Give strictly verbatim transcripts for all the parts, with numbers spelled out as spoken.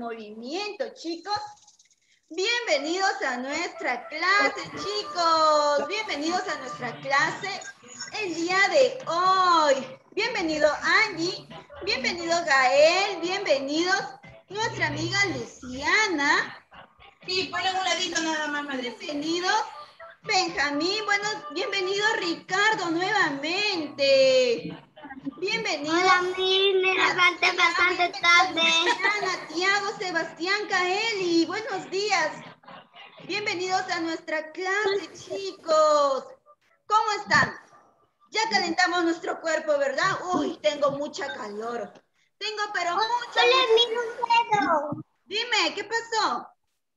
movimiento, chicos. Bienvenidos a nuestra clase, chicos. Bienvenidos a nuestra clase el día de hoy. Bienvenido Angie, bienvenido Gael, bienvenidos nuestra amiga Luciana. Sí, ponle un ladito nada más, madre. Bienvenido Benjamín, bueno, bienvenido Ricardo nuevamente. Bienvenido. Hola, mi, me levanté bastante tarde. Ana, Tiago, Sebastián, Kaeli, buenos días. Bienvenidos a nuestra clase, chicos. ¿Cómo están? Ya calentamos nuestro cuerpo, ¿verdad? Uy, tengo mucha calor. Tengo, pero mucha... Hola, mi Dime, ¿qué pasó?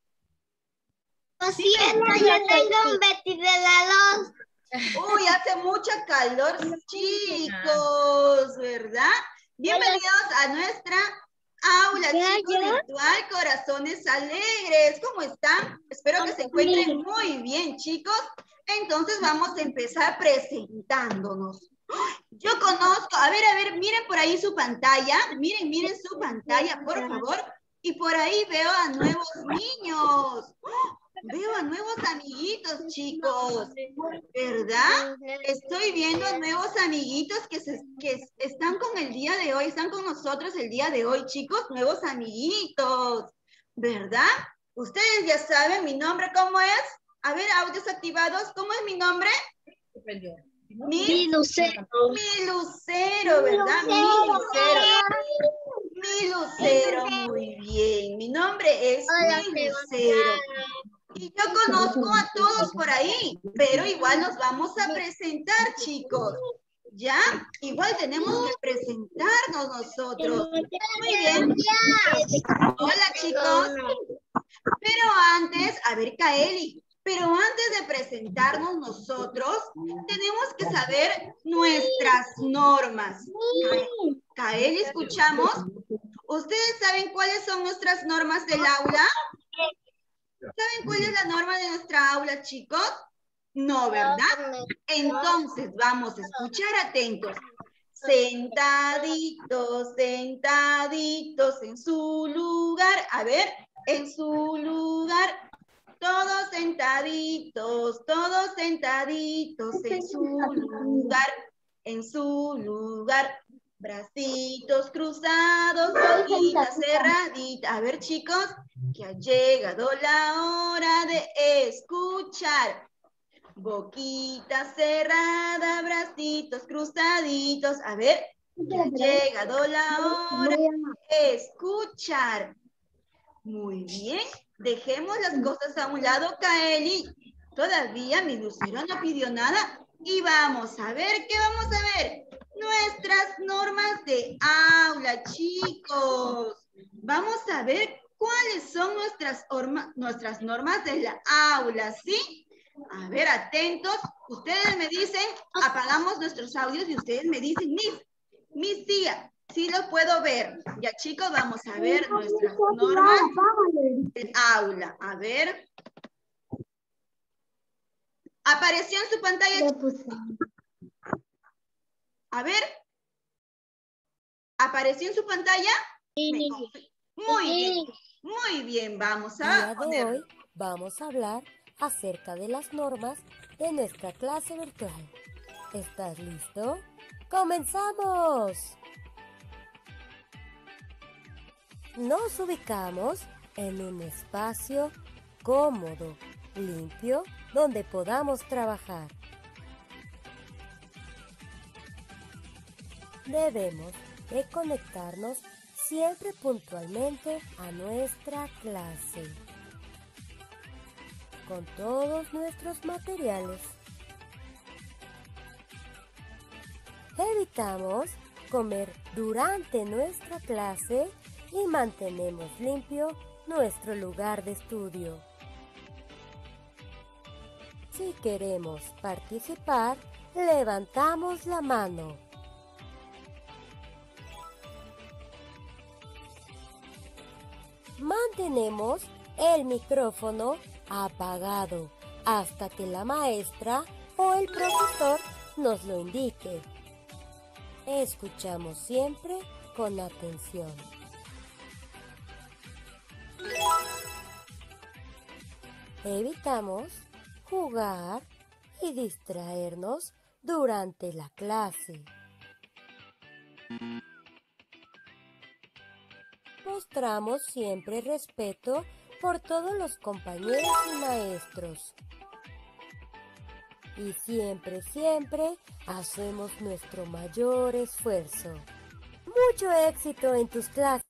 Lo siento, yo tengo un vestido de la luz. Uy, hace mucha calor, chicos, ¿verdad? Bienvenidos a nuestra aula, chicos, virtual Corazones Alegres. ¿Cómo están? Espero que se encuentren muy bien, chicos. Entonces vamos a empezar presentándonos. Yo conozco, a ver, a ver, miren por ahí su pantalla. Miren, miren su pantalla, por favor. Y por ahí veo a nuevos niños. Veo a nuevos amiguitos, chicos, ¿verdad? Estoy viendo a nuevos amiguitos que, se, que están con el día de hoy, están con nosotros el día de hoy, chicos, nuevos amiguitos, ¿verdad? Ustedes ya saben mi nombre, ¿cómo es? A ver, audios activados, ¿cómo es mi nombre? Mi, Mi Lucero. Mi Lucero, ¿verdad? Mi Lucero. Mi Lucero, muy bien. Mi nombre es Mi Lucero. Y yo conozco a todos por ahí, pero igual nos vamos a presentar, chicos. ¿Ya? Igual tenemos que presentarnos nosotros. Muy bien. Hola, chicos. Pero antes, a ver, Kaeli, pero antes de presentarnos nosotros, tenemos que saber nuestras normas. Kaeli, ¿escuchamos? ¿Ustedes saben cuáles son nuestras normas del aula? ¿Saben cuál es la norma de nuestra aula, chicos? No, ¿verdad? Entonces, vamos a escuchar atentos. Sentaditos, sentaditos en su lugar. A ver, en su lugar. Todos sentaditos, todos sentaditos en su lugar. En su lugar. Bracitos cruzados, boquitas cerraditas. A ver, chicos, que ha llegado la hora de escuchar. Boquita cerrada, bracitos cruzaditos. A ver, que ha llegado la hora de escuchar. Muy bien, dejemos las cosas a un lado, Kaeli. Todavía mi Lucero no pidió nada. Y vamos a ver, ¿qué vamos a ver? Nuestras normas de aula, chicos. Vamos a ver cuáles son nuestras, nuestras normas de la aula, ¿sí? A ver, atentos. Ustedes me dicen, apagamos nuestros audios y ustedes me dicen, Miss, Miss tía, sí lo puedo ver. Ya, chicos, vamos a ver nuestras normas del aula. A ver. ¿Apareció en su pantalla? A ver. ¿Apareció en su pantalla? Sí. Muy bien, muy bien. Vamos a ponerlo. Hoy vamos a hablar acerca de las normas de nuestra clase virtual. ¿Estás listo? ¡Comenzamos! Nos ubicamos en un espacio cómodo, limpio, donde podamos trabajar. Debemos de conectarnos siempre puntualmente a nuestra clase, con todos nuestros materiales. Evitamos comer durante nuestra clase y mantenemos limpio nuestro lugar de estudio. Si queremos participar, levantamos la mano. Mantenemos el micrófono apagado hasta que la maestra o el profesor nos lo indique. Escuchamos siempre con atención. Evitamos jugar y distraernos durante la clase. Mostramos siempre respeto por todos los compañeros y maestros. Y siempre, siempre hacemos nuestro mayor esfuerzo. Mucho éxito en tus clases.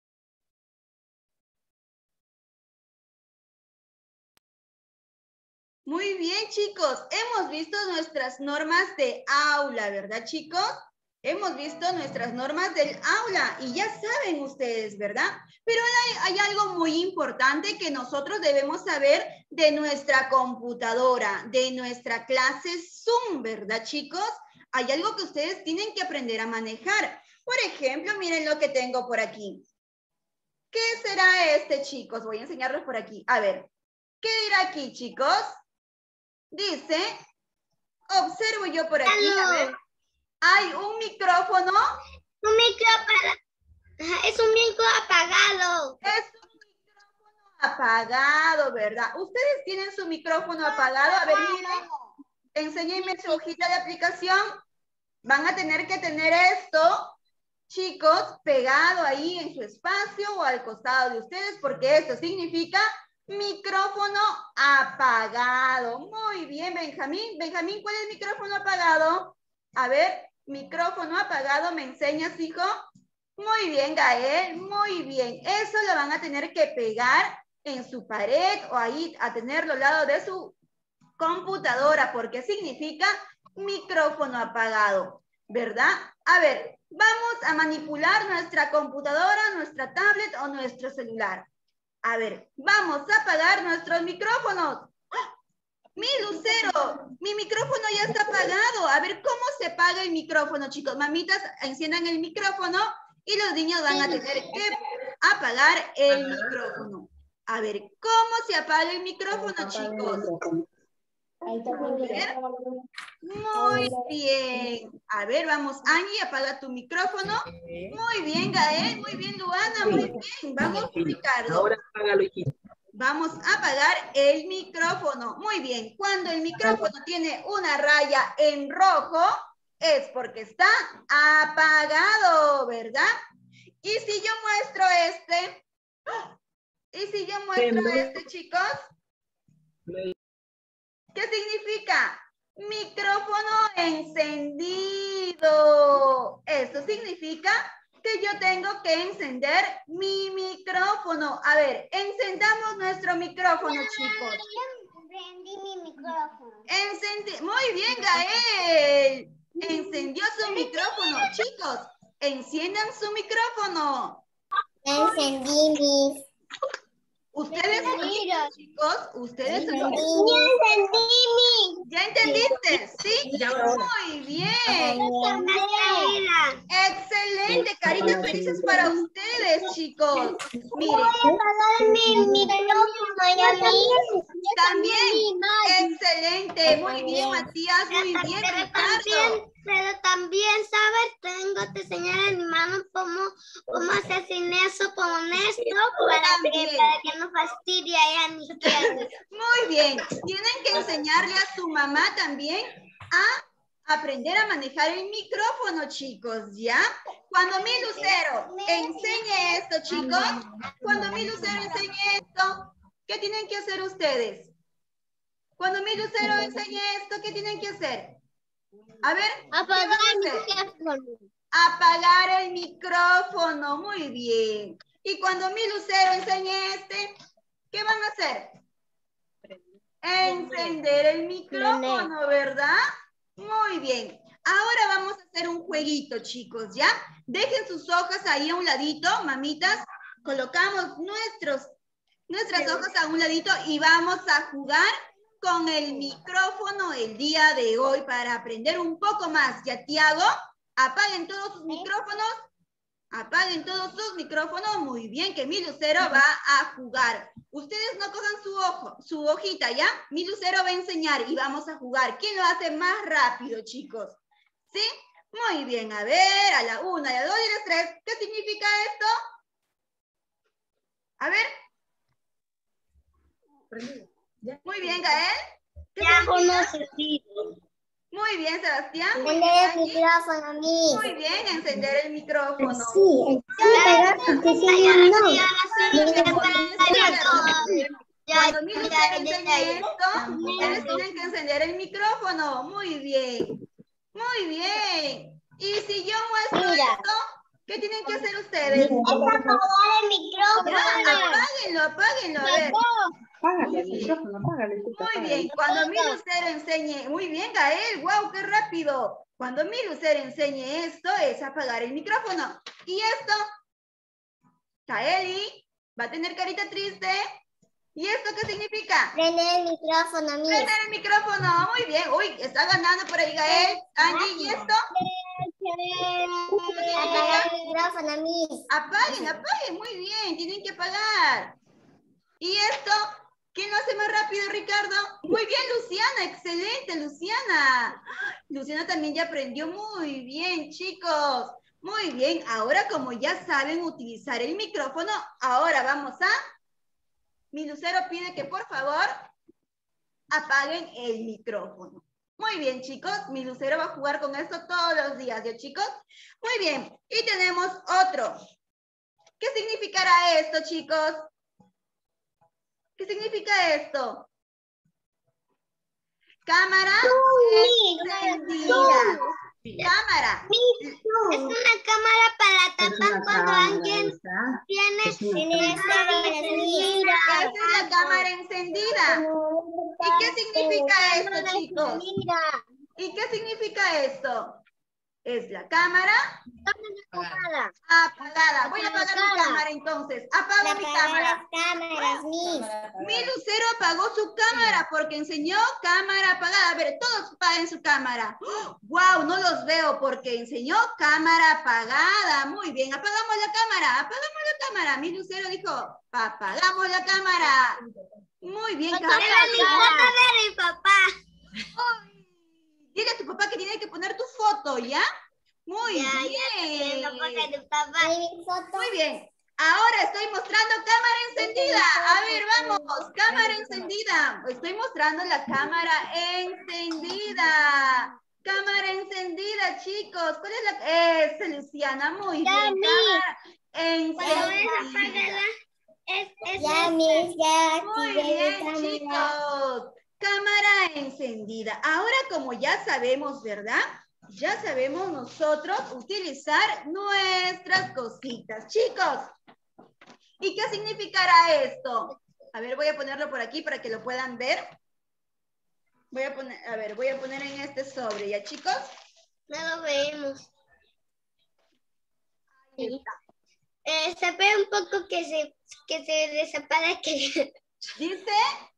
Muy bien, chicos. Hemos visto nuestras normas de aula, ¿verdad, chicos? Hemos visto nuestras normas del aula y ya saben ustedes, ¿verdad? Pero hay, hay algo muy importante que nosotros debemos saber de nuestra computadora, de nuestra clase Zoom, ¿verdad, chicos? Hay algo que ustedes tienen que aprender a manejar. Por ejemplo, miren lo que tengo por aquí. ¿Qué será este, chicos? Voy a enseñarles por aquí. A ver, ¿qué dirá aquí, chicos? Dice, observo yo por aquí, a ver. Hay un micrófono. Un micrófono. Es un micro apagado. Es un micrófono apagado, ¿verdad? Ustedes tienen su micrófono apagado. A ver, miren. Enséñenme su hojita de aplicación. Van a tener que tener esto, chicos, pegado ahí en su espacio o al costado de ustedes, porque esto significa micrófono apagado. Muy bien, Benjamín. Benjamín, ¿cuál es el micrófono apagado? A ver, micrófono apagado, ¿me enseñas, hijo? Muy bien, Gael, muy bien. Eso lo van a tener que pegar en su pared o ahí a tenerlo al lado de su computadora, porque significa micrófono apagado, ¿verdad? A ver, vamos a manipular nuestra computadora, nuestra tablet o nuestro celular. A ver, vamos a apagar nuestros micrófonos. ¡Ah! Mi Lucero, mi micrófono ya está apagado. A ver, ¿cómo se apaga el micrófono, chicos? Mamitas, enciendan el micrófono y los niños van a tener que apagar el micrófono. A ver, ¿cómo se apaga el micrófono, chicos? Muy bien. A ver, vamos, Angie, apaga tu micrófono. Muy bien, Gael. Muy bien, Luana. Muy bien. Vamos, Ricardo. Ahora apágalo, hijito. Vamos a apagar el micrófono. Muy bien. Cuando el micrófono tiene una raya en rojo, es porque está apagado, ¿verdad? Y si yo muestro este, y si yo muestro este, chicos, ¿qué significa? Micrófono encendido. Esto significa que yo tengo que encender mi micrófono. A ver, encendamos nuestro micrófono, chicos. Encendí mi micrófono. Encendí. Muy bien, Gael. Encendió su micrófono. Chicos, enciendan su micrófono. Encendí mis. Ustedes, chicos, ustedes. Ya encendí mi. ¿Ya entendiste? ¿Sí? Muy bien. Excelente. Caritas felices para ustedes, chicos. Miren. Voy a apagar mi micrófono y a mí. También. Excelente. Muy bien, Matías. Muy bien, Pero Ricardo. también, pero también, ¿sabes? Tengo que enseñar a mi mano cómo, cómo hacer sin eso, con esto, para que, para que no fastidie a mis piernas. Muy bien. Tienen que enseñarle a su mamá también a aprender a manejar el micrófono, chicos, ¿ya? Cuando mi Lucero enseñe esto, chicos, cuando mi Lucero enseñe esto, ¿qué tienen que hacer ustedes? Cuando mi Lucero enseñe esto, ¿qué tienen que hacer? A ver, Apagar ¿qué mi van a hacer? micrófono. Apagar el micrófono, muy bien. Y cuando mi Lucero enseñe este, ¿qué van a hacer? Encender el micrófono, ¿verdad? Muy bien. Ahora vamos a hacer un jueguito, chicos, ¿ya? Dejen sus hojas ahí a un ladito, mamitas. Colocamos nuestros, nuestras hojas a un ladito y vamos a jugar con el micrófono el día de hoy para aprender un poco más. ¿Ya, Tiago? Apaguen todos sus micrófonos. Apaguen todos sus micrófonos. Muy bien, que mi Lucero va a jugar. Ustedes no cojan su ojo, su hojita, ¿ya? Mi Lucero va a enseñar y vamos a jugar. ¿Quién lo hace más rápido, chicos? ¿Sí? Muy bien, a ver, a la una, a la dos y a las tres. ¿Qué significa esto? A ver. Muy bien, Gael. ¿Qué Ya significa? conocido. Muy bien, Sebastián. Muy Encender bien, el Angie. micrófono, Miss. Muy bien, encender el micrófono. Sí, pero que sí, Cuando mi Lucero enseñe esto, ustedes tienen que encender el micrófono. Muy bien. Muy bien. Y si yo muestro Mira. esto, ¿qué tienen que hacer ustedes? Es apagar el micrófono. Ya, apáguenlo, apáguenlo. A ver. Apágale el micrófono, apágale. Tita, Muy apágale. bien, cuando mi Lucero enseñe, muy bien, Gael, wow, qué rápido. Cuando mi Lucero enseñe esto, es apagar el micrófono. Y esto, Kaeli, va a tener carita triste. ¿Y esto qué significa? Prender el micrófono, Miss. Prender el micrófono, muy bien. Uy, está ganando por ahí Gael, Angie, ¿y esto? Apagar el micrófono, Miss. Apaguen, apaguen, muy bien, tienen que apagar. ¿Y esto? ¿Quién lo hace más rápido, Ricardo? Muy bien, Luciana, excelente, Luciana. Luciana también ya aprendió muy bien, chicos. Muy bien, ahora como ya saben utilizar el micrófono, ahora vamos a... Mi Lucero pide que por favor apaguen el micrófono. Muy bien, chicos, mi Lucero va a jugar con esto todos los días, ¿ya, chicos? Muy bien, y tenemos otro. ¿Qué significará esto, chicos? ¿Qué significa esto? Cámara encendida. Cámara. Es una cámara para tapar una cuando cámara, alguien ¿está? tiene Es una encendida. Esa es la cámara encendida. ¿Y qué significa esto, chicos? ¿Y qué significa esto? Es la cámara Apagada. apagada. Voy a apagar mi cámara entonces. Apago mi cámara. cámaras, Miss. Mi Lucero apagó su cámara porque enseñó cámara apagada. A ver, todos apaguen su cámara. ¡Wow! No los veo porque enseñó cámara apagada. Muy bien, apagamos la cámara. Apagamos la cámara. Mi Lucero dijo, apagamos la cámara. Muy bien, Foto cámara. de mi papá. Ay, dile a tu papá que tiene que poner tu foto, ¿ya? Muy Ya, bien. ya, foto de tu papá. Muy bien. Ahora estoy mostrando cámara encendida. A ver, vamos. Cámara encendida. Estoy mostrando la cámara encendida. Cámara encendida, chicos. ¿Cuál es la...? Es Luciana. Muy Ya, bien. mi. Cámara Cuando es encendida. apagada, es, es ya, Miss, ya Muy activé mi bien, cámara. chicos. Cámara encendida. Ahora, como ya sabemos, ¿verdad? Ya sabemos nosotros utilizar nuestras cositas. Chicos, ¿y qué significará esto? A ver, voy a ponerlo por aquí para que lo puedan ver. Voy a poner, a ver, voy a poner en este sobre, ¿ya, chicos? No lo vemos. Ahí está. Eh, se ve un poco que se, que se desaparezca. Dice,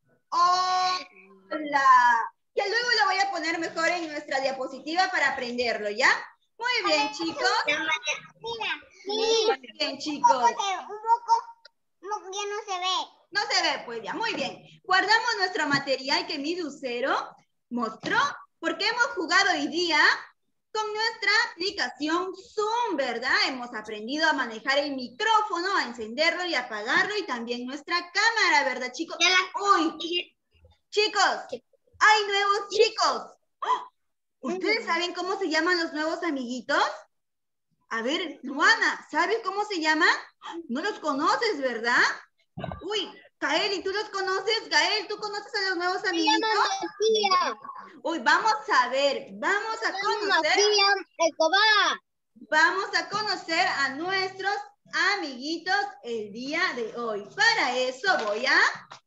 hola. Ya luego lo voy a poner mejor en nuestra diapositiva para aprenderlo, ¿ya? Muy bien, chicos. Mira, Muy bien, chicos. un poco, ya no se ve. No se ve, pues ya, muy bien. Guardamos nuestro material que mi Lucero mostró porque hemos jugado hoy día con nuestra aplicación Zoom, ¿verdad? Hemos aprendido a manejar el micrófono, a encenderlo y apagarlo y también nuestra cámara, ¿verdad, chicos? Uy, chicos, hay nuevos chicos. ¡Oh! ¿Ustedes saben cómo se llaman los nuevos amiguitos? A ver, Luana, ¿sabes cómo se llaman? No los conoces, ¿verdad? Uy, Gael, ¿tú los conoces? Gael, ¿tú conoces a los nuevos amiguitos? Uy, vamos a ver, vamos a conocer, vamos a conocer a nuestros amiguitos el día de hoy. Para eso voy a...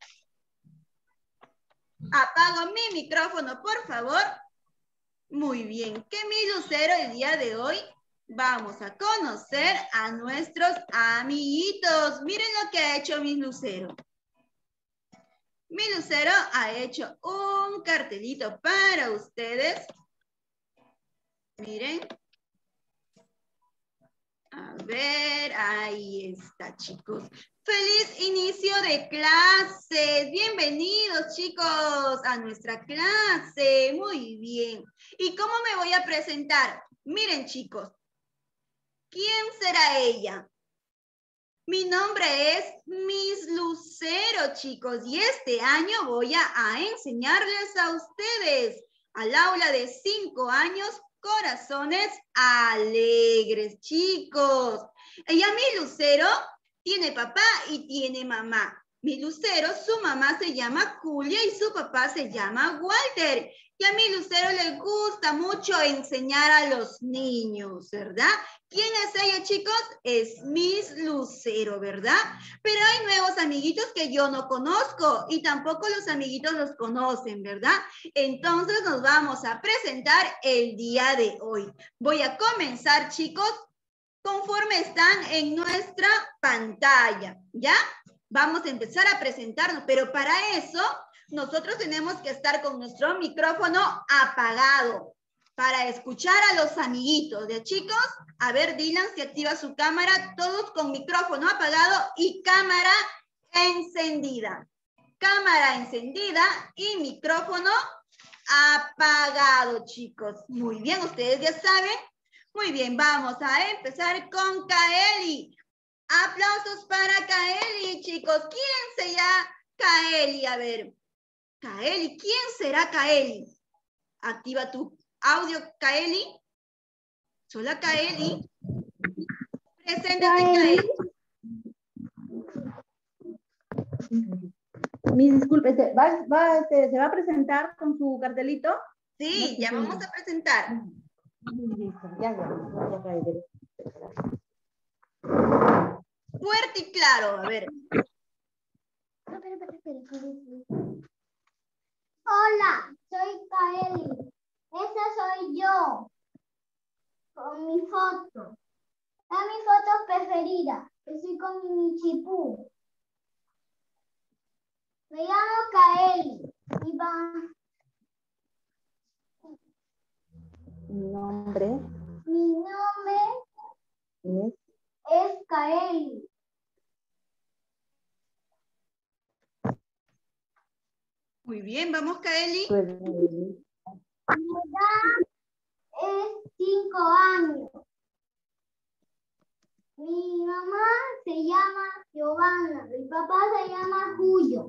Apago mi micrófono, por favor. Muy bien, que mi Lucero el día de hoy vamos a conocer a nuestros amiguitos. Miren lo que ha hecho mi Lucero. Mi Lucero ha hecho un cartelito para ustedes. Miren. A ver, ahí está, chicos. ¡Feliz inicio de clases! Bienvenidos, chicos, a nuestra clase. Muy bien. ¿Y cómo me voy a presentar? Miren, chicos. ¿Quién será ella? Mi nombre es Miss Lucero. Lucero, chicos, y este año voy a, a enseñarles a ustedes, al aula de cinco años, corazones alegres, chicos. Y a mi Lucero tiene papá y tiene mamá. Mi Lucero, su mamá se llama Julia y su papá se llama Walter. Y a mi Lucero le gusta mucho enseñar a los niños, ¿verdad? ¿Quién es ella, chicos? Es Miss Lucero, ¿verdad? Pero hay nuevos amiguitos que yo no conozco y tampoco los amiguitos los conocen, ¿verdad? Entonces nos vamos a presentar el día de hoy. Voy a comenzar, chicos, conforme están en nuestra pantalla, ¿ya? Vamos a empezar a presentarnos, pero para eso nosotros tenemos que estar con nuestro micrófono apagado para escuchar a los amiguitos, ¿de chicos? A ver, Dylan, si activa su cámara, todos con micrófono apagado y cámara encendida. Cámara encendida y micrófono apagado, chicos. Muy bien, ustedes ya saben. Muy bien, vamos a empezar con Kaeli. Aplausos para Kaeli, chicos. ¿Quién se llama Kaeli? A ver, Kaeli, ¿quién será Kaeli? Activa tu audio, Kaeli. Hola, Kaeli. Preséntate, Kaeli. Mis disculpas, ¿se va, va, este, ¿se va a presentar con su cartelito? Sí, ya vamos a presentar. Ya, ya, ya. Fuerte y claro, a ver. Hola, soy Kaeli. Esa soy yo. Con mi foto. Es mi foto preferida. Estoy con mi Michipú. Me llamo Kaeli. Y va. Mi nombre Mi nombre es... es Kaeli. Muy bien, vamos, Kaeli. Mi edad es cinco años. Mi mamá se llama Giovanna. Mi papá se llama Julio.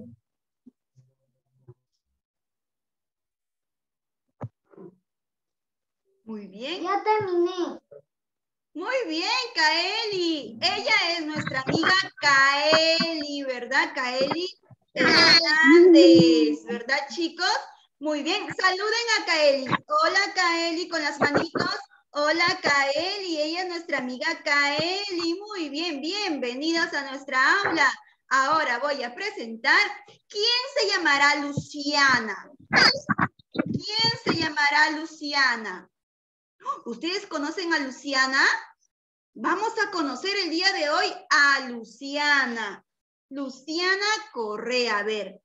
Muy bien. Ya terminé. Muy bien, Kaeli. Ella es nuestra amiga Kaeli, ¿verdad? Kaeli Hernández, ¿verdad, chicos? Muy bien. Saluden a Kaeli. Hola, Kaeli, con las manitos. Hola, Kaeli. Ella es nuestra amiga Kaeli. Muy bien, bienvenidos a nuestra aula. Ahora voy a presentar. ¿Quién se llamará Luciana? ¿Quién se llamará Luciana? ¿Ustedes conocen a Luciana? Vamos a conocer el día de hoy a Luciana. Luciana Correa, a ver.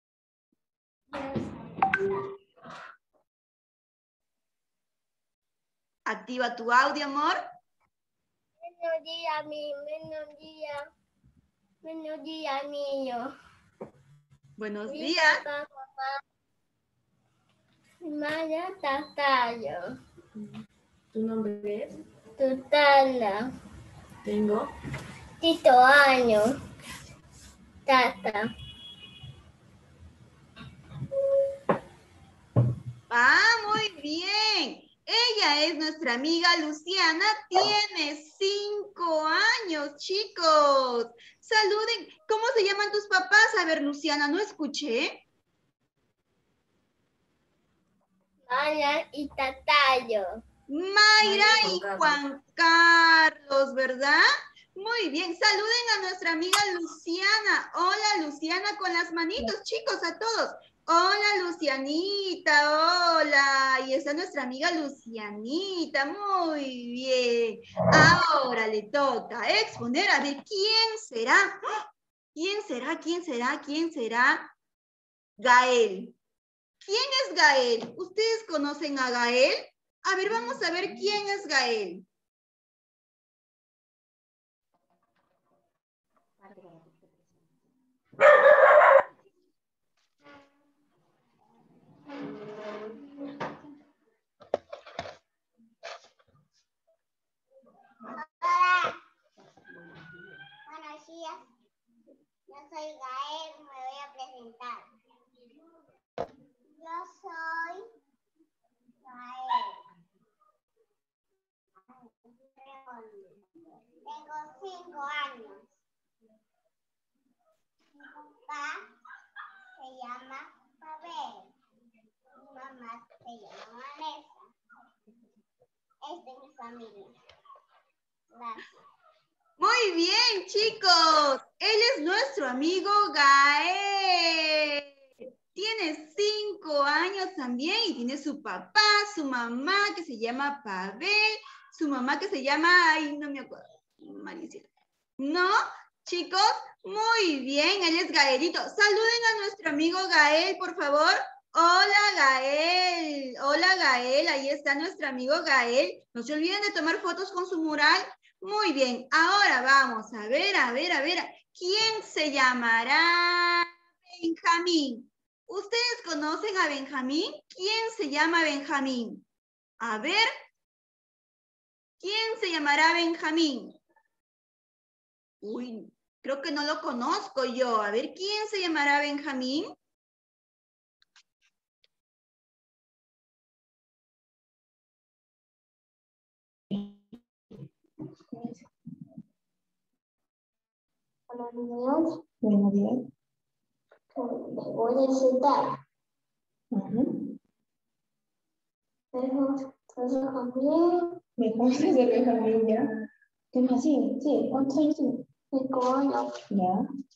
Activa tu audio, amor. Buenos días, mi, buenos días. Buenos días, niño. Buenos Mi días. papá, mamá. Maya Tatayo. ¿Tu nombre es? Tutana. Tengo. Tito años. Tata. Ah, muy bien. Ella es nuestra amiga Luciana, tiene cinco años, chicos. Saluden. ¿Cómo se llaman tus papás? A ver, Luciana, no escuché. Maya y Tatayo. Mayra y Juan Carlos, ¿verdad? Muy bien, saluden a nuestra amiga Luciana. Hola, Luciana, con las manitos, chicos, a todos. Hola, Lucianita, hola. Y está nuestra amiga Lucianita, muy bien. Ahora le toca exponer a ver quién será. ¿Quién será? ¿Quién será? ¿Quién será? Gael. ¿Quién es Gael? ¿Ustedes conocen a Gael? A ver, vamos a ver quién es Gael. Hola. Buenos días. Yo soy Gael, me presentar. Yo soy Rael. Tengo cinco años. Mi papá se llama Pavel. Mi mamá se llama Vanessa. Esta es mi familia. Gracias. Muy bien, chicos. Él es nuestro amigo Gael. Tiene cinco años también y tiene su papá, su mamá que se llama Pavel, su mamá que se llama, ay, no me acuerdo, Maricela. ¿No? Chicos, muy bien, él es Gaelito. Saluden a nuestro amigo Gael, por favor. Hola, Gael. Hola, Gael. Ahí está nuestro amigo Gael. No se olviden de tomar fotos con su mural. Muy bien. Ahora vamos a ver, a ver, a ver. ¿Quién se llamará Benjamín? ¿Ustedes conocen a Benjamín? ¿Quién se llama Benjamín? A ver. ¿Quién se llamará Benjamín? Uy, creo que no lo conozco yo. A ver, ¿quién se llamará Benjamín? Hola, niños. Buenos días. Me voy a sentar. Ajá. Pero, entonces, también, Mejor se se Benjamín ya. ¿Qué más? Sí, sí. ¿Cuántos años tienes? cinco años. Ya.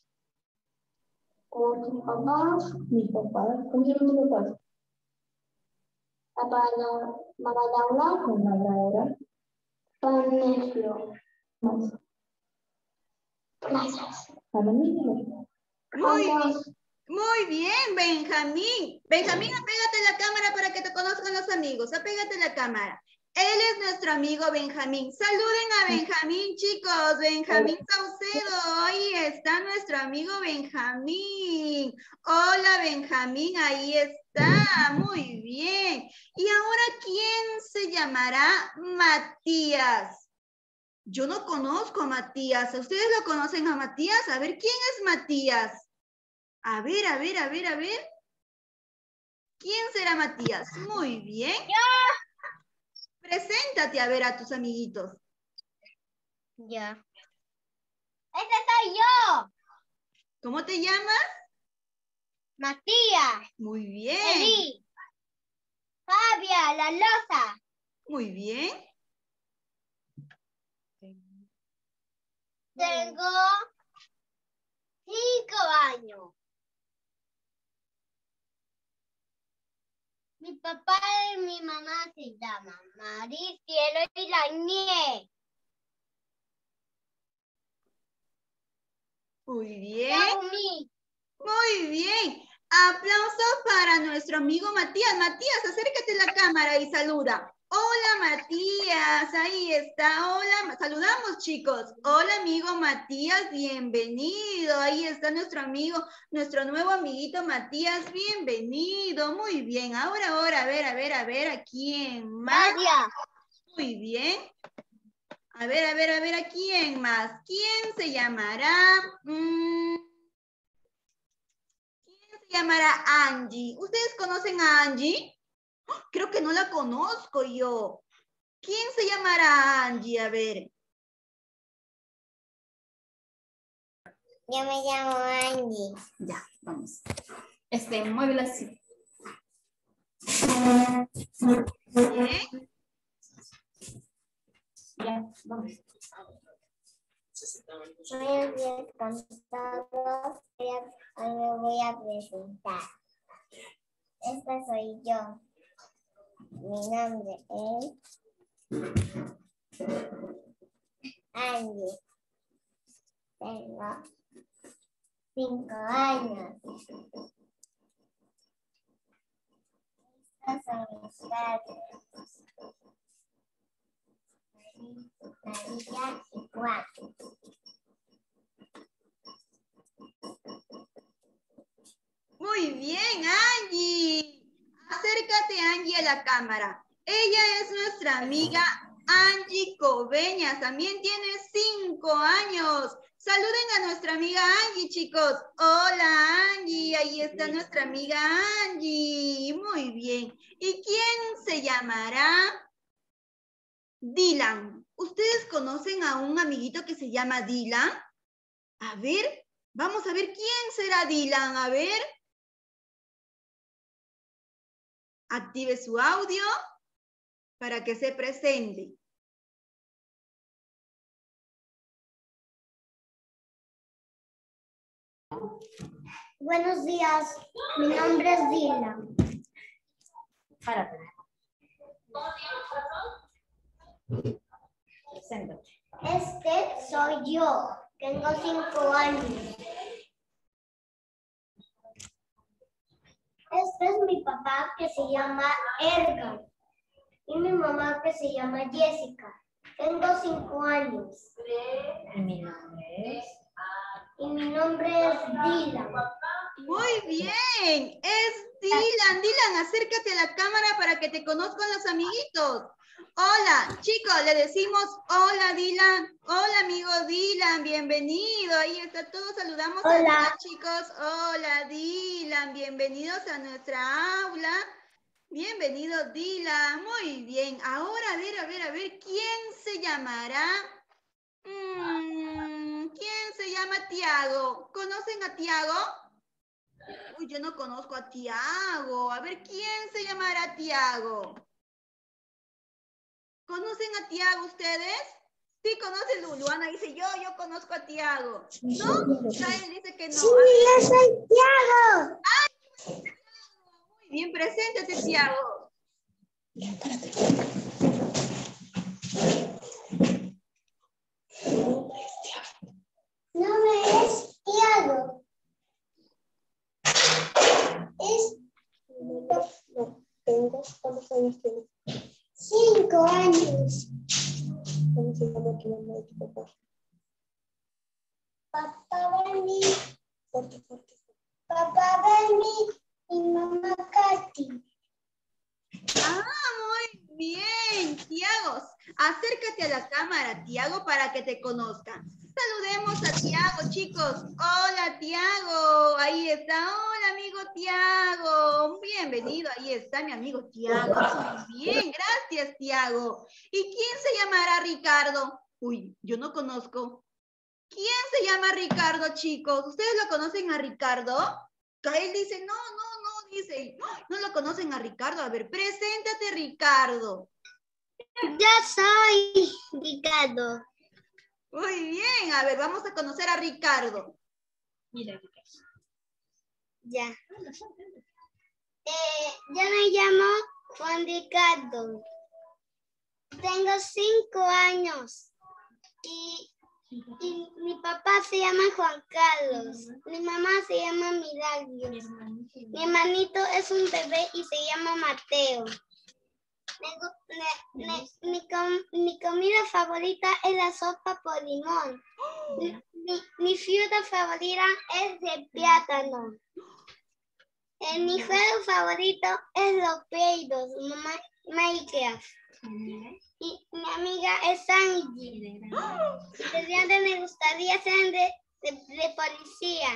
Con mi papá, Mi papá. ¿Cómo se llama tu papá? papá, mamá Laura, Mamá Laura. Paneflo. Más. Gracias. Para mí. Muy bien, muy bien, Benjamín. Benjamín, apégate la cámara para que te conozcan los amigos. Apégate la cámara. Él es nuestro amigo Benjamín. Saluden a Benjamín, chicos. Benjamín Saucedo. Ahí está nuestro amigo Benjamín. Hola, Benjamín. Ahí está. Muy bien. Y ahora, ¿quién se llamará Matías? Yo no conozco a Matías. ¿Ustedes lo conocen a Matías? A ver, ¿quién es Matías? A ver, a ver, a ver, a ver. ¿Quién será Matías? Muy bien. Preséntate a ver a tus amiguitos. Ya. ¡Este soy yo! ¿Cómo te llamas? Matías, Muy bien. Eli, Fabia, La Loza. Muy bien. Tengo cinco años. Mi papá y mi mamá se llaman Maricielo y Daniel. Muy bien. Naomi. Muy bien. Aplausos para nuestro amigo Matías. Matías, acércate a la cámara y saluda. Hola, Matías. Ahí está. Hola. Saludamos, chicos. Hola, amigo Matías. Bienvenido. Ahí está nuestro amigo, nuestro nuevo amiguito Matías. Bienvenido. Muy bien. Ahora, ahora, a ver, a ver, a ver, ¿a quién más? Nadia. Muy bien. A ver, a ver, a ver, ¿a quién más? ¿Quién se llamará? Mm, ¿Quién se llamará Angie? ¿Ustedes conocen a Angie? ¡Oh! Creo que no la conozco yo. ¿Quién se llamará Angie? A ver. Yo me llamo Angie. Ya, vamos. Este, muévela así. Bien. Ya, vamos. Buenos días con todos. Voy a- Hoy me voy a presentar. Esta soy yo. Mi nombre es Angie. Tengo cinco años. Estos son mis padres. María y Juan. Muy bien, Angie. Acércate, Angie, a la cámara. Ella es nuestra amiga Angie Coveñas. También tiene cinco años. Saluden a nuestra amiga Angie, chicos. Hola, Angie. Ahí está nuestra amiga Angie. Muy bien. ¿Y quién se llamará? Dylan. ¿Ustedes conocen a un amiguito que se llama Dylan? A ver, vamos a ver quién será Dylan. A ver. Active su audio para que se presente. Buenos días, mi nombre es Dylan. Este soy yo, tengo cinco años. Este es mi papá que se llama Edgar y mi mamá que se llama Jessica. Tengo cinco años. Mi nombre es... Y mi nombre es Dylan. Muy bien, es Dylan. Dylan, acércate a la cámara para que te conozcan los amiguitos. Hola, chicos, le decimos hola Dylan. Hola amigo Dylan, bienvenido. Ahí está, todos saludamos a Hola. Dylan, chicos. Hola Dylan, bienvenidos a nuestra aula. Bienvenido Dylan, muy bien. Ahora, a ver, a ver, a ver, ¿quién se llamará? Mm, ¿quién se llama Tiago? ¿Conocen a Tiago? Uy, yo no conozco a Tiago. A ver, ¿quién se llamará Tiago? ¿Conocen a Tiago ustedes? Sí, conocen. Lu- Luana dice, yo, yo conozco a Tiago. ¿No? Kael dice que no. Sí, A ver, yo soy Tiago. muy bien, preséntate, Tiago. Mi nombre es Tiago. Es No, tengo, ¿cuántos años tienes? cinco años. ¿Cómo se llama tu mamá y tu papá? Papá Benny, Fuerte, fuerte. papá Benny y mamá Katy. Ah, muy bien, Tiago. Acércate a la cámara, Tiago, para que te conozcan. Saludemos a Tiago, chicos. Hola, Tiago. Ahí está. Hola, amigo Tiago. Bienvenido. Ahí está mi amigo Tiago. Muy bien, gracias, Tiago. ¿Y quién se llamará Ricardo? Uy, yo no conozco. ¿Quién se llama Ricardo, chicos? ¿Ustedes lo conocen a Ricardo? Kael dice, no, no, no, dice, ¡ay! No lo conocen a Ricardo. A ver, preséntate, Ricardo. Yo soy Ricardo. Muy bien, a ver, vamos a conocer a Ricardo. Mira, Ya. Eh, yo me llamo Juan Ricardo. Tengo cinco años. Y, y mi papá se llama Juan Carlos. Mi mamá se llama Milagros. Mi hermanito es un bebé y se llama Mateo. Me gu- me- me- mi, com- mi comida favorita es la sopa por limón. Mi, mi- mi fruta favorita es de plátano. Eh, mi juego favorito es los peidos, Ma- Minecraft. Y mi amiga es Angie. Estudiante me gustaría ser de, de, de policía.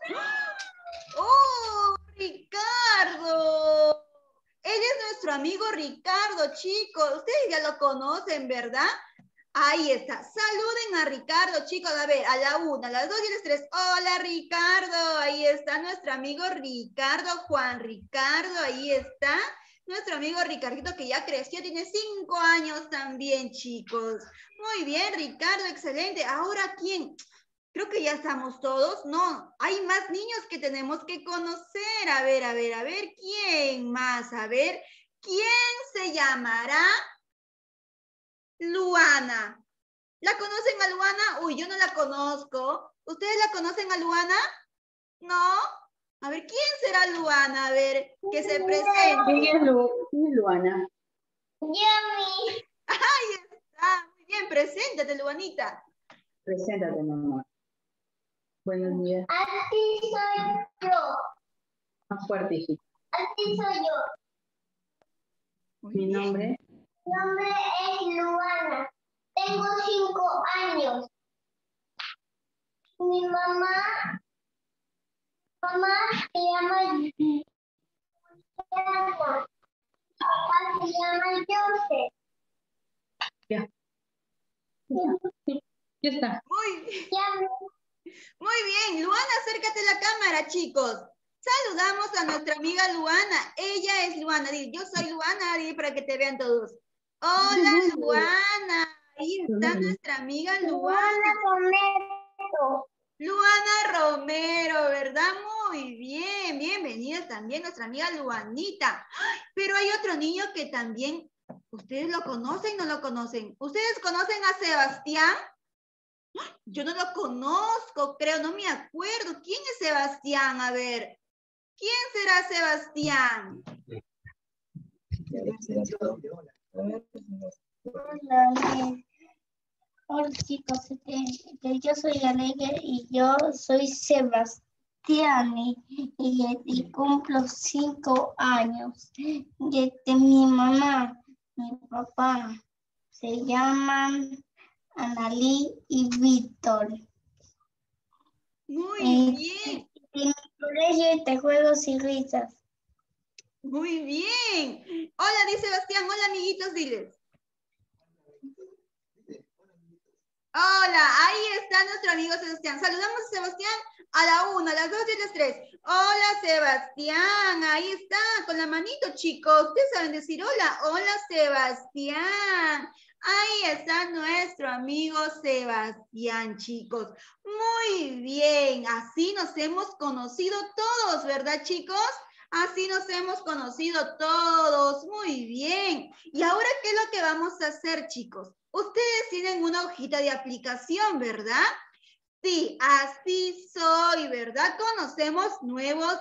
¡Oh, Ricardo! Él es nuestro amigo Ricardo, chicos. Ustedes ya lo conocen, ¿verdad? Ahí está. Saluden a Ricardo, chicos. A ver, a la una, a las dos y a las tres. Hola, Ricardo. Ahí está nuestro amigo Ricardo, Juan Ricardo. Ahí está nuestro amigo Ricardito, que ya creció, tiene cinco años también, chicos. Muy bien, Ricardo, excelente. Ahora, ¿quién? Creo que ya estamos todos. No, hay más niños que tenemos que conocer. A ver, a ver, a ver, ¿quién más? A ver, ¿quién se llamará Luana? ¿La conocen a Luana? Uy, yo no la conozco. ¿Ustedes la conocen a Luana? ¿No? A ver, ¿quién será Luana? A ver, que se presente. ¿Quién es, Lu ¿Quién es Luana? Yummy. Ahí está. Muy bien, preséntate, Luanita. Preséntate, mamá. Buenos días. Así soy yo. Más fuerte, hijita. Así soy yo. Muy Mi bien. nombre. Mi nombre es Luana. Tengo cinco años. Mi mamá Mamá se llama Papá se llama Joseph. Ya. Sí, ya está. Muy, Ya. muy bien. Luana, acércate a la cámara, chicos. Saludamos a nuestra amiga Luana. Ella es Luana. Dile, yo soy Luana, dile para que te vean todos. Hola, Luana. Ahí está nuestra amiga Luana. Romero. Luana Romero, ¿verdad? Muy bien. Bienvenida también nuestra amiga Luanita. ¡Ay! Pero hay otro niño que también, ¿ustedes lo conocen o no lo conocen? ¿Ustedes conocen a Sebastián? ¡Ay! Yo no lo conozco, creo, no me acuerdo. ¿Quién es Sebastián? A ver, ¿quién será Sebastián? Hola, hola chicos, este, que yo soy Alegre y yo soy Sebastián y, y, y cumplo cinco años. Y este, mi mamá, mi papá se llaman Analí y Víctor. Muy Y, bien, y mi colegio de juegos y risas. muy bien. Hola, dice Sebastián. Hola, amiguitos, diles. Hola, ahí está nuestro amigo Sebastián. Saludamos a Sebastián a la una, a las dos y a las tres. Hola, Sebastián. Ahí está, con la manito, chicos. Ustedes saben decir hola. Hola, Sebastián. Ahí está nuestro amigo Sebastián, chicos. Muy bien. Así nos hemos conocido todos, ¿verdad, chicos? Así nos hemos conocido todos. Muy bien. ¿Y ahora qué es lo que vamos a hacer, chicos? Ustedes tienen una hojita de aplicación, ¿verdad? Sí, así soy, ¿verdad? Conocemos nuevos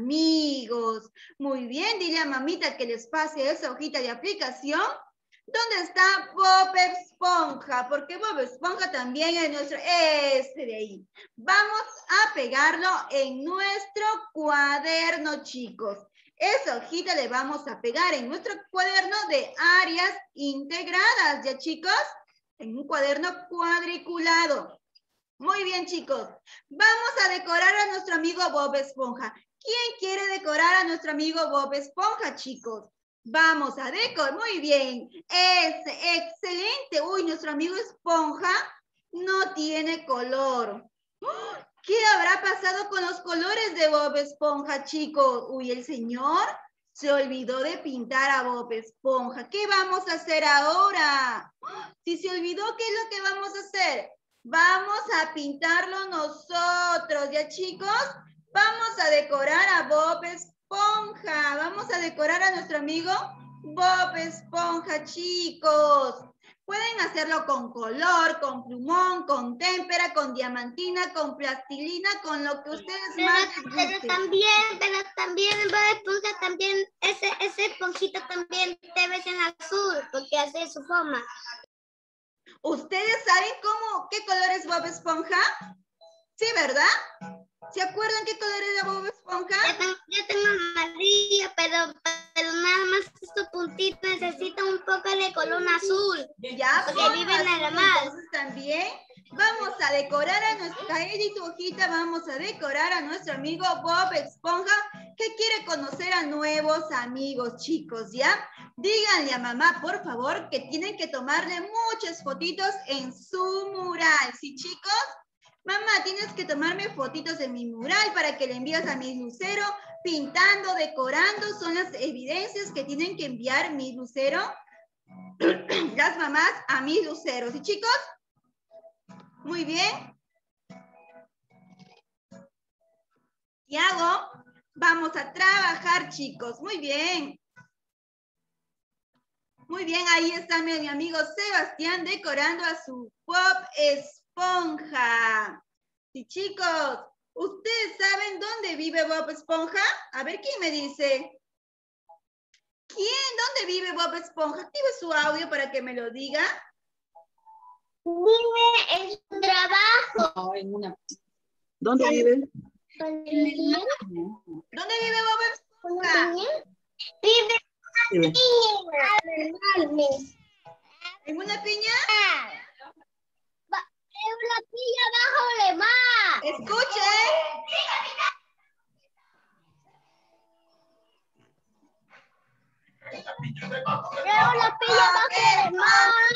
amigos. Muy bien, dile a mamita que les pase esa hojita de aplicación. ¿Dónde está Bob Esponja? Porque Bob Esponja también es nuestro, este de ahí. Vamos a pegarlo en nuestro cuaderno, chicos. Esa hojita le vamos a pegar en nuestro cuaderno de áreas integradas, ¿ya, chicos? En un cuaderno cuadriculado. Muy bien, chicos. Vamos a decorar a nuestro amigo Bob Esponja. ¿Quién quiere decorar a nuestro amigo Bob Esponja, chicos? Vamos a decorar. Muy bien. Es excelente. Uy, nuestro amigo Esponja no tiene color. ¿Qué habrá pasado con los colores de Bob Esponja, chicos? Uy, el señor se olvidó de pintar a Bob Esponja. ¿Qué vamos a hacer ahora? Si se olvidó, ¿qué es lo que vamos a hacer? Vamos a pintarlo nosotros, ¿ya, chicos? Vamos a decorar a Bob Esponja. Vamos a decorar a nuestro amigo Bob Esponja, chicos. Pueden hacerlo con color, con plumón, con témpera, con diamantina, con plastilina, con lo que ustedes Pero, más les pero guste. también, pero también Bob Esponja también, ese, ese esponjito también te ves en azul, porque hace su forma. ¿Ustedes saben cómo, qué color es Bob Esponja? Sí, ¿verdad? ¿Se acuerdan qué color era Bob Esponja? Yo tengo, yo tengo amarillo, pero, pero nada más estos puntitos necesitan un poco de color azul. Ya, porque ponlo viven en la azul, mar. entonces también vamos a decorar a nuestra Edith, tu hojita, vamos a decorar a nuestro amigo Bob Esponja, que quiere conocer a nuevos amigos, chicos, ¿ya? Díganle a mamá, por favor, que tienen que tomarle muchas fotitos en su mural, ¿sí, chicos? Mamá, tienes que tomarme fotitos en mi mural para que le envíes a mi Lucero, pintando, decorando, son las evidencias que tienen que enviar mi Lucero, las mamás a mi Lucero, ¿sí, chicos? Muy bien. Tiago, vamos a trabajar, chicos. Muy bien. Muy bien, ahí está mi, mi amigo Sebastián decorando a su Bob Esponja. Sí, chicos, ¿ustedes saben dónde vive Bob Esponja? A ver, ¿quién me dice? ¿Quién? ¿Dónde vive Bob Esponja? Active su audio para que me lo diga. Vive en su trabajo. No, en una. ¿Dónde vive? ¿Dónde vive Bob Esponja? Vive Vive. enorme. ¿En una piña? En una piña bajo de mar. Escuchen. Veo la piña bajo del mar.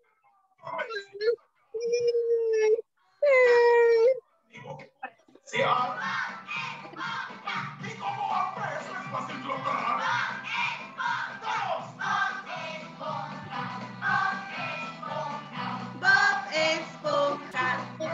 Bob Esponja.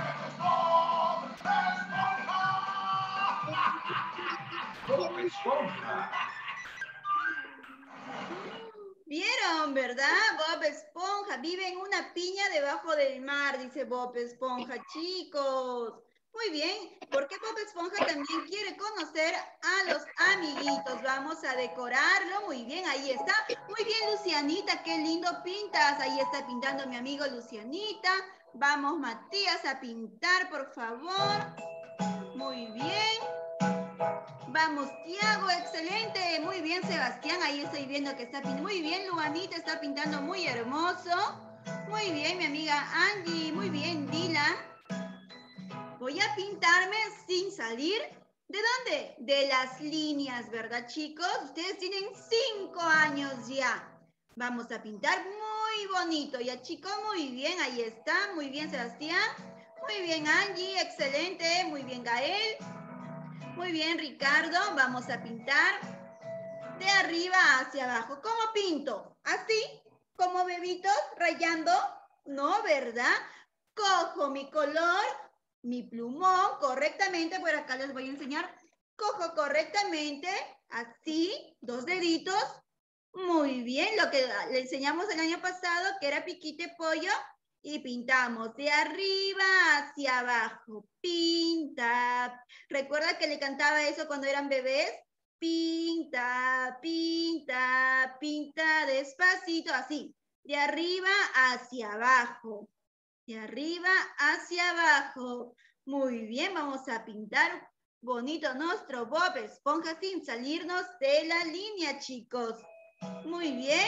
¿Vieron, verdad? Bob Esponja vive en una piña debajo del mar, dice Bob Esponja, chicos. Muy bien, porque Bob Esponja también quiere conocer a los amiguitos. Vamos a decorarlo. Muy bien, ahí está. Muy bien, Lucianita, qué lindo pintas. Ahí está pintando mi amigo Lucianita. Vamos, Matías, a pintar, por favor. Muy bien. Vamos, Tiago, excelente. Muy bien, Sebastián, ahí estoy viendo que está pintando. Muy bien, Luanita está pintando muy hermoso. Muy bien, mi amiga Angie. Muy bien, Dylan. Voy a pintarme sin salir. ¿De dónde? De las líneas, ¿verdad, chicos? Ustedes tienen cinco años ya. Vamos a pintar muy bonito. Ya, chicos, muy bien, ahí está. Muy bien, Sebastián. Muy bien, Angie, excelente. Muy bien, Gael. Muy bien, Ricardo. Vamos a pintar de arriba hacia abajo. ¿Cómo pinto? ¿Así? ¿Como bebitos rayando? No, ¿verdad? Cojo mi color, mi plumón correctamente. Por acá les voy a enseñar. Cojo correctamente, así, dos deditos. Muy bien, lo que le enseñamos el año pasado, que era piquite pollo. Y pintamos de arriba hacia abajo. Pinta. ¿Recuerda que le cantaba eso cuando eran bebés? Pinta, pinta, pinta despacito, así. De arriba hacia abajo. De arriba hacia abajo. Muy bien, vamos a pintar bonito nuestro Bob Esponja sin salirnos de la línea, chicos. Muy bien.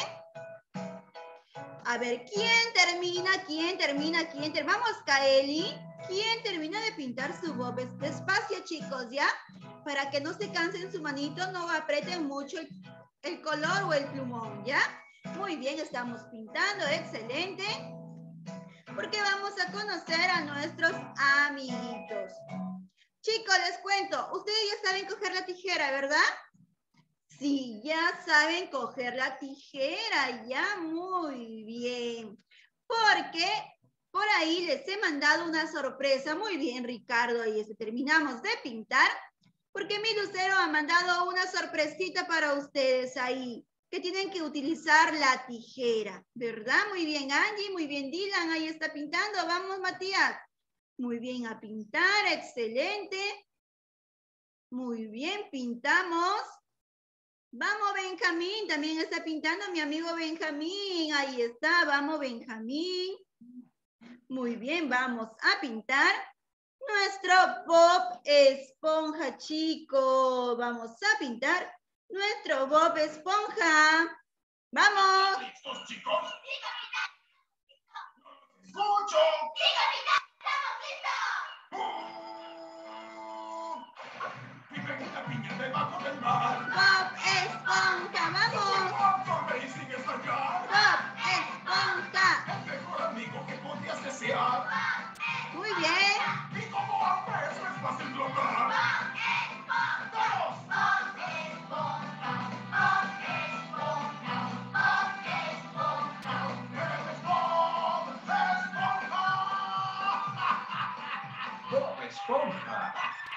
A ver, ¿quién termina? ¿Quién termina? ¿Quién termina? Vamos, Kaeli. ¿Quién termina de pintar su Bob? Despacio, chicos, ¿ya? Para que no se cansen su manito, no aprieten mucho el, el color o el plumón, ¿ya? Muy bien, estamos pintando, excelente. Porque vamos a conocer a nuestros amiguitos. Chicos, les cuento, ustedes ya saben coger la tijera, ¿verdad? Sí, ya saben coger la tijera, ya muy bien. Porque por ahí les he mandado una sorpresa. Muy bien, Ricardo, ahí este, terminamos de pintar. Porque mi Lucero ha mandado una sorpresita para ustedes ahí. Que tienen que utilizar la tijera, ¿verdad? Muy bien, Angie, muy bien, Dylan, ahí está pintando. Vamos, Matías. Muy bien, a pintar, excelente. Muy bien, pintamos. Vamos, Benjamín, también está pintando mi amigo Benjamín. Ahí está, vamos, Benjamín. Muy bien, vamos a pintar nuestro Bob Esponja, chicos. Vamos a pintar nuestro Bob Esponja. ¡Vamos! ¿Listos, chicos? ¡Escucho! Vive una piña debajo del mar. Bob Esponja, vamos. Amazing estallar. Bob Esponja. El mejor amigo que podías desear. Muy bien. Y como a peso es fácil lograr. ¡Todos! Bob Esponja.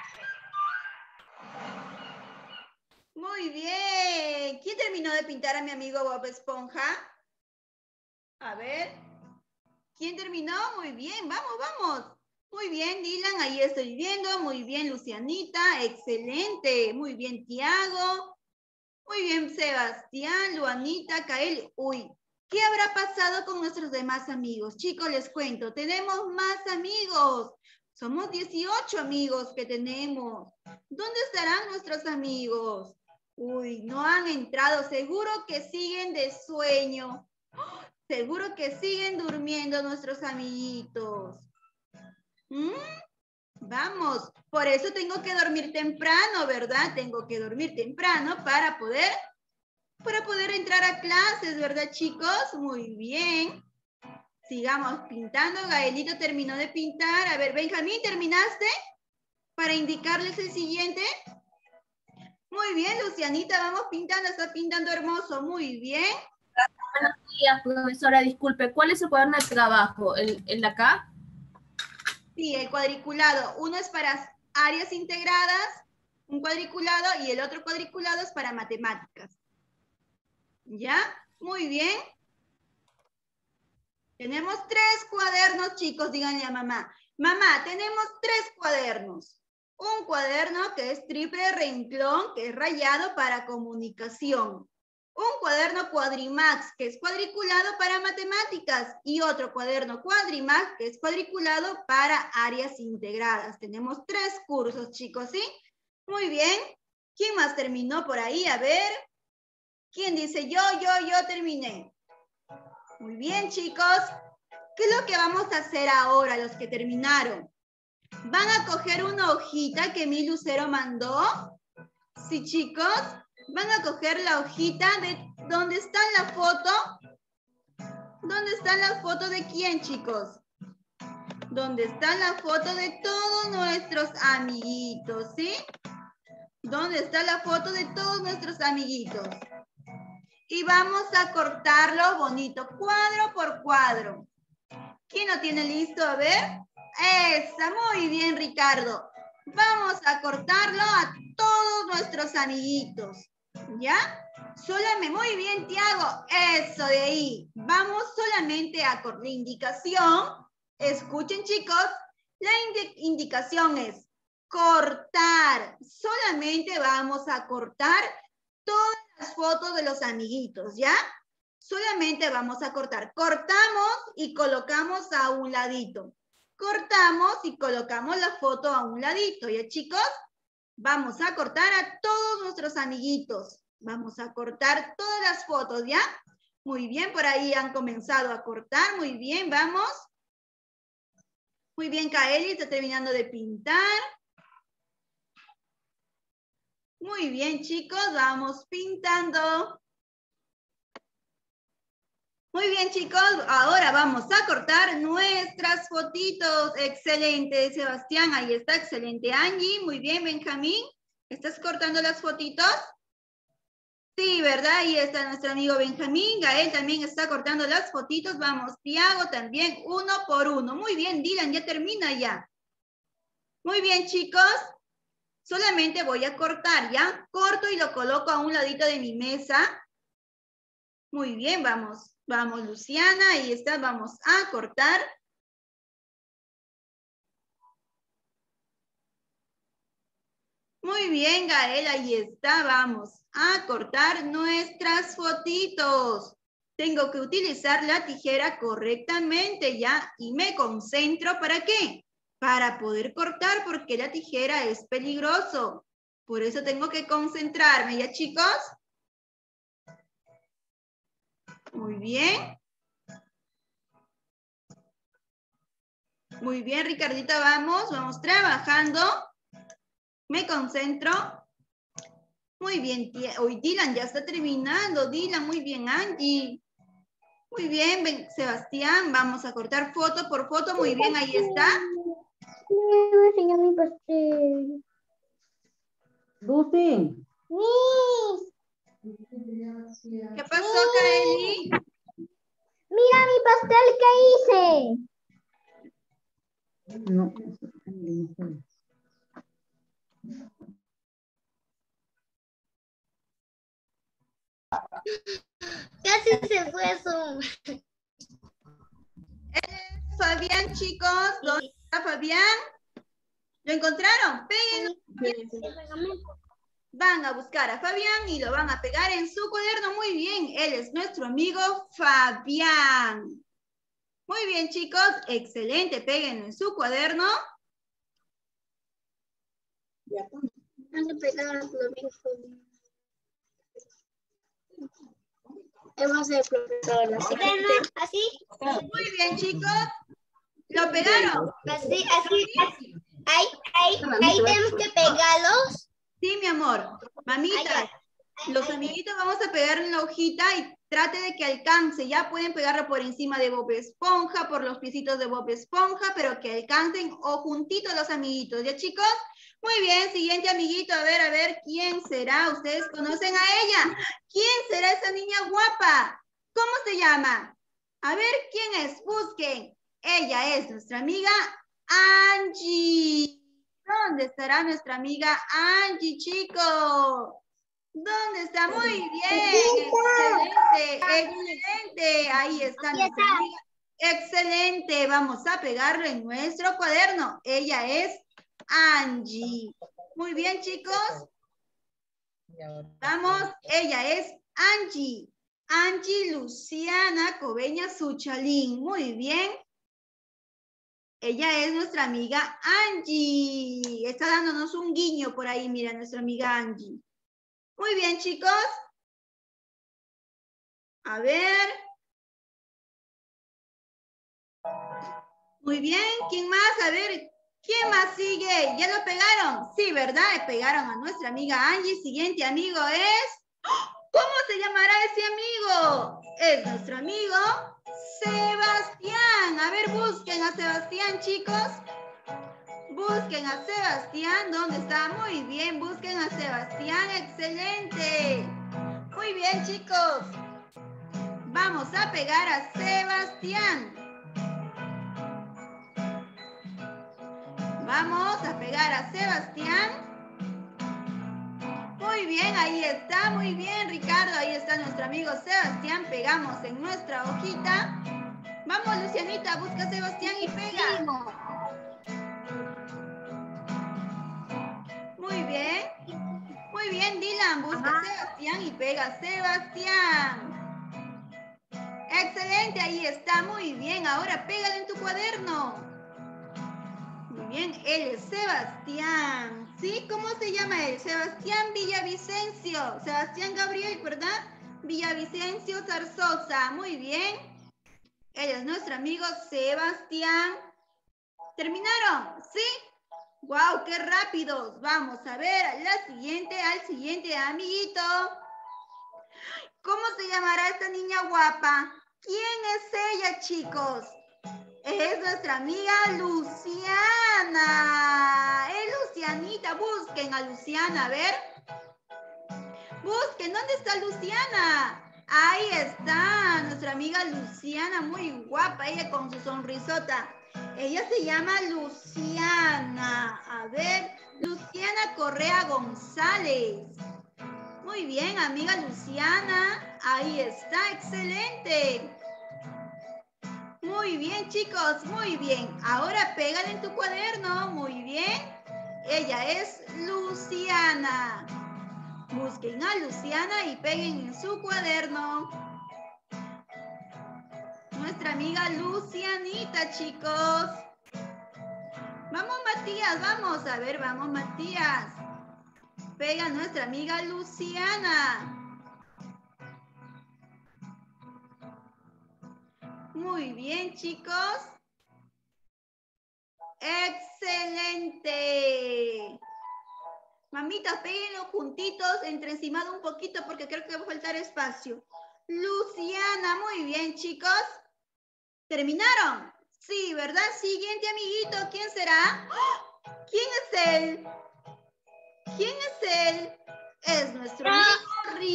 Muy bien. ¿Quién terminó de pintar a mi amigo Bob Esponja? A ver. ¿Quién terminó? Muy bien. Vamos, vamos. Muy bien, Dylan. Ahí estoy viendo. Muy bien, Lucianita. Excelente. Muy bien, Tiago. Muy bien, Sebastián, Luanita, Kael. Uy, ¿qué habrá pasado con nuestros demás amigos? Chicos, les cuento. Tenemos más amigos. Somos dieciocho amigos que tenemos. ¿Dónde estarán nuestros amigos? Uy, no han entrado. Seguro que siguen de sueño. Seguro que siguen durmiendo nuestros amiguitos. ¿Mm? Vamos. Por eso tengo que dormir temprano, ¿verdad? Tengo que dormir temprano para poder para poder entrar a clases, ¿verdad, chicos? Muy bien. Sigamos pintando. Gaelito terminó de pintar. A ver, Benjamín, ¿terminaste? Para indicarles el siguiente. Muy bien, Lucianita, vamos pintando. Está pintando hermoso. Muy bien. Buenos días, profesora. Disculpe, ¿cuál es el cuaderno de trabajo? ¿El, el de acá? Sí, el cuadriculado. Uno es para áreas integradas, un cuadriculado, y el otro cuadriculado es para matemáticas. ¿Ya? Muy bien. Tenemos tres cuadernos, chicos, díganle a mamá. Mamá, tenemos tres cuadernos. Un cuaderno que es triple renglón, que es rayado para comunicación. Un cuaderno cuadrimax, que es cuadriculado para matemáticas. Y otro cuaderno cuadrimax, que es cuadriculado para áreas integradas. Tenemos tres cursos, chicos, ¿sí? Muy bien. ¿Quién más terminó por ahí? A ver. ¿Quién dice yo, yo, yo terminé? Muy bien, chicos. ¿Qué es lo que vamos a hacer ahora, los que terminaron? ¿Van a coger una hojita que mi Lucero mandó? Sí, chicos. ¿Van a coger la hojita de dónde está la foto? ¿Dónde está la foto de quién, chicos? ¿Dónde está la foto de todos nuestros amiguitos, sí? ¿Dónde está la foto de todos nuestros amiguitos? Y vamos a cortarlo bonito, cuadro por cuadro. ¿Quién lo tiene listo? A ver. Esa, muy bien, Ricardo. Vamos a cortarlo a todos nuestros amiguitos. ¿Ya? Solamente, muy bien, Tiago. Eso de ahí. Vamos solamente a cortar la indicación. Escuchen, chicos. La indi- indicación es cortar. Solamente vamos a cortar todas las fotos de los amiguitos, ¿ya? Solamente vamos a cortar. Cortamos y colocamos a un ladito. Cortamos y colocamos la foto a un ladito, ¿ya, chicos? Vamos a cortar a todos nuestros amiguitos. Vamos a cortar todas las fotos, ¿ya? Muy bien, por ahí han comenzado a cortar. Muy bien, vamos. Muy bien, Kaeli está terminando de pintar. Muy bien, chicos, vamos pintando. Muy bien, chicos, ahora vamos a cortar nuestras fotitos. Excelente, Sebastián, ahí está, excelente. Angie, muy bien, Benjamín. ¿Estás cortando las fotitos? Sí, ¿verdad? Ahí está nuestro amigo Benjamín. Gael también está cortando las fotitos. Vamos, Tiago también, uno por uno. Muy bien, Dylan, ya termina ya. Muy bien, chicos. Solamente voy a cortar, ¿ya? Corto y lo coloco a un ladito de mi mesa. Muy bien, vamos. Vamos, Luciana, ahí está. Vamos a cortar. Muy bien, Gael, ahí está. Vamos a cortar nuestras fotitos. Tengo que utilizar la tijera correctamente, ¿ya? Y me concentro, ¿para qué? Para poder cortar, porque la tijera es peligroso. Por eso tengo que concentrarme, ¿ya, chicos? Muy bien. Muy bien, Ricardita, vamos. Vamos trabajando. Me concentro. Muy bien, hoy Dylan ya está terminando. Dylan, muy bien, Angie. Muy bien, ven, Sebastián. Vamos a cortar foto por foto. Muy bien, ahí está. Me enseñó mi pastel. Lucy. Miss, ¿Qué pasó, Kaeli? mira mi pastel que hice. No. Casi se fue Zoom. Fabián, chicos. ¿Dónde está Fabián? ¿Lo encontraron? Péguenlo. Van a buscar a Fabián y lo van a pegar en su cuaderno. Muy bien, él es nuestro amigo Fabián. Muy bien, chicos, excelente, péguenlo en su cuaderno. Así. Muy bien, chicos. ¿Lo pegaron? Así, así, así. Ahí, ahí, ahí tenemos que pegarlos. Sí, mi amor. Mamita, Los amiguitos vamos a pegar en la hojita y trate de que alcance. Ya pueden pegarlo por encima de Bob Esponja, por los piecitos de Bob Esponja, pero que alcancen o juntitos los amiguitos. ¿Ya, chicos? Muy bien, siguiente amiguito. A ver, a ver, ¿quién será? ¿Ustedes conocen a ella? ¿Quién será esa niña guapa? ¿Cómo se llama? A ver, ¿quién es? Busquen. Ella es nuestra amiga Angie. ¿Dónde estará nuestra amiga Angie, chicos? ¿Dónde está? Muy bien. Excelente, excelente. Ahí está nuestra amiga. Excelente. Vamos a pegarlo en nuestro cuaderno. Ella es Angie. Muy bien, chicos. Vamos. Ella es Angie. Angie Luciana Cobeña Suchalín. Muy bien. Ella es nuestra amiga Angie. Está dándonos un guiño por ahí, mira, nuestra amiga Angie. Muy bien, chicos. A ver. Muy bien. ¿Quién más? A ver. ¿Quién más sigue? ¿Ya lo pegaron? Sí, ¿verdad? Pegaron a nuestra amiga Angie. Siguiente amigo es... ¿Cómo se llamará ese amigo? Es nuestro amigo Sebastián. A ver, busquen a Sebastián, chicos. Busquen a Sebastián. ¿Dónde está? Muy bien, busquen a Sebastián. Excelente. Muy bien, chicos. Vamos a pegar a Sebastián. Vamos a pegar a Sebastián. Muy bien, ahí está, muy bien, Ricardo. Ahí está nuestro amigo Sebastián. Pegamos en nuestra hojita. Vamos, Lucianita, busca a Sebastián y pega. Muy bien. Muy bien, Dylan, busca a Sebastián y pega a Sebastián. Excelente, ahí está, muy bien. Ahora pégalo en tu cuaderno. Muy bien, él es Sebastián. ¿Sí? ¿Cómo se llama él? Sebastián Villavicencio. Sebastián Gabriel, ¿verdad? Villavicencio Zarzosa. Muy bien. Él es nuestro amigo Sebastián. ¿Terminaron? ¿Sí? ¡Wow! ¡Qué rápidos! Vamos a ver a la siguiente, al siguiente amiguito. ¿Cómo se llamará esta niña guapa? ¿Quién es ella, chicos? Es nuestra amiga Luciana. Es Lucianita. Busquen a Luciana, a ver. Busquen, ¿dónde está Luciana? Ahí está, nuestra amiga Luciana, muy guapa, ella con su sonrisota. Ella se llama Luciana. A ver, Luciana Correa González. Muy bien, amiga Luciana. Ahí está, excelente. Muy bien, chicos, muy bien. Ahora pégale en tu cuaderno, muy bien. Ella es Luciana. Busquen a Luciana y peguen en su cuaderno. Nuestra amiga Lucianita, chicos. Vamos, Matías, vamos. A ver, vamos, Matías. Pega a nuestra amiga Luciana. Muy bien, chicos. ¡Excelente! Mamitas, péguenlo juntitos, entre encimado un poquito porque creo que va a faltar espacio. Luciana, muy bien, chicos. ¿Terminaron? Sí, ¿verdad? Siguiente amiguito, ¿quién será? ¡Oh! ¿Quién es él? ¿Quién es él? Es nuestro amigo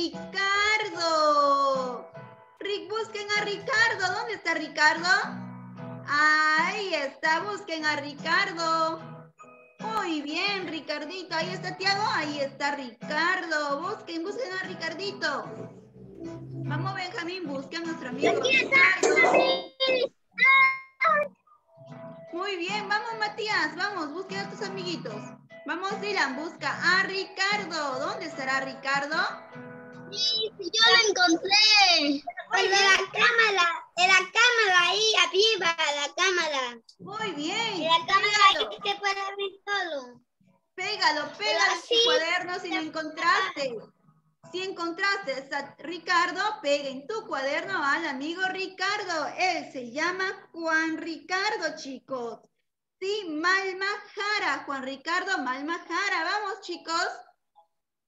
Ricardo. Rick, busquen a Ricardo. ¿Dónde está Ricardo? Ahí está, busquen a Ricardo. Muy bien, Ricardito. Ahí está Tiago, ahí está Ricardo. Busquen, busquen a Ricardito. Vamos, Benjamín, busquen a nuestro amigo Ricardo. Muy bien, vamos, Matías, vamos, busquen a tus amiguitos. Vamos, Dylan, busca a Ricardo. ¿Dónde estará Ricardo? Sí, sí, yo lo encontré. El de la cámara, de la cámara ahí arriba, la cámara. Muy bien. De la cámara Pégalo. ahí que puede ver todo. Pégalo, pégalo en tu cuaderno si lo encontraste. Si encontraste a Ricardo, pega en tu cuaderno al amigo Ricardo. Él se llama Juan Ricardo, chicos. Sí, Malmajara. Juan Ricardo Malmajara. Vamos, chicos.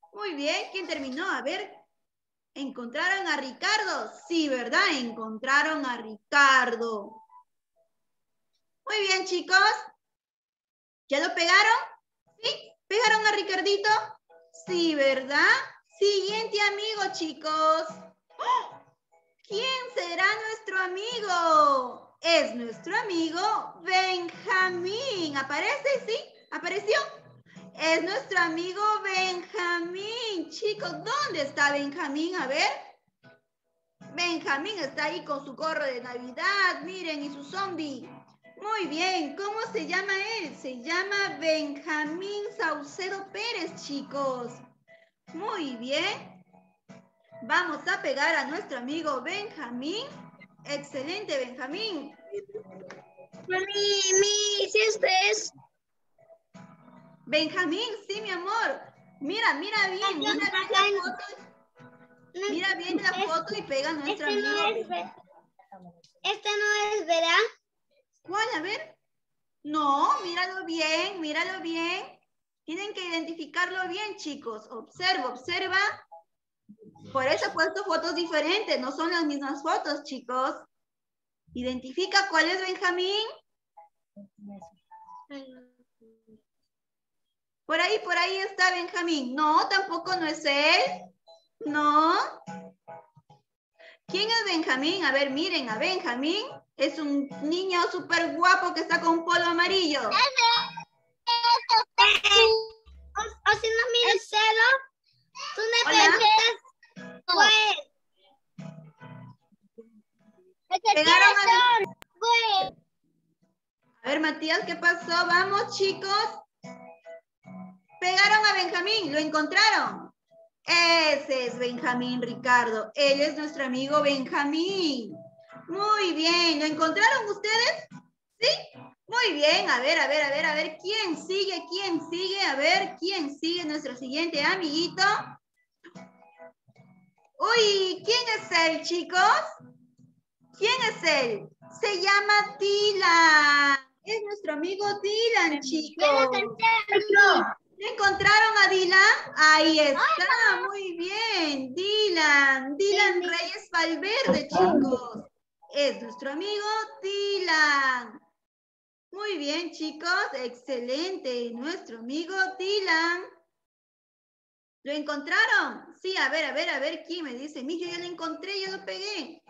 Muy bien, ¿quién terminó? A ver, ¿encontraron a Ricardo? Sí, ¿verdad? Encontraron a Ricardo. Muy bien, chicos. ¿Ya lo pegaron? ¿Sí? ¿Pegaron a Ricardito? Sí, ¿verdad? Siguiente amigo, chicos. ¡Oh! ¿Quién será nuestro amigo? Es nuestro amigo Benjamín. ¿Aparece? ¿Sí? ¿Apareció? Es nuestro amigo Benjamín. Chicos, ¿dónde está Benjamín? A ver. Benjamín está ahí con su gorro de Navidad. Miren, y su zombie. Muy bien. ¿Cómo se llama él? Se llama Benjamín Saucedo Pérez, chicos. Muy bien. Vamos a pegar a nuestro amigo Benjamín. Excelente, Benjamín. Mami, mi, si este es. Benjamín, sí, mi amor. Mira, mira bien, mira bien la foto. Mira bien la foto y pega a nuestro Este amigo. no es, ve- este no es, ¿verdad? ¿Cuál? A ver. No, míralo bien, míralo bien. Tienen que identificarlo bien, chicos. Observa, observa. Por eso he puesto fotos diferentes. No son las mismas fotos, chicos. Identifica cuál es Benjamín. Por ahí, por ahí está Benjamín. No, tampoco no es él. No. ¿Quién es Benjamín? A ver, miren a Benjamín. Es un niño súper guapo que está con un polo amarillo. O, o si no mira el celo, tú me Hola. preguntas, pues. Es que Pegaron tiene a... sol, pues. A ver, Matías, ¿qué pasó? Vamos, chicos. Pegaron a Benjamín, ¿lo encontraron? Ese es Benjamín, Ricardo. Él es nuestro amigo Benjamín. Muy bien, ¿lo encontraron ustedes? ¿Sí? Muy bien, a ver, a ver, a ver, a ver, ¿quién sigue? ¿Quién sigue? A ver, ¿quién sigue nuestro siguiente amiguito? Uy, ¿quién es él, chicos? ¿Quién es él? Se llama Dylan. Es nuestro amigo Dylan, chicos. ¿Le encontraron a Dylan? Ahí está, muy bien. Dylan, Dylan Reyes Valverde, chicos. Es nuestro amigo Dylan. Muy bien, chicos, excelente. Nuestro amigo Dylan. ¿Lo encontraron? Sí, a ver, a ver, a ver, ¿quién me dice? Mi, yo ya lo encontré, ya lo pegué.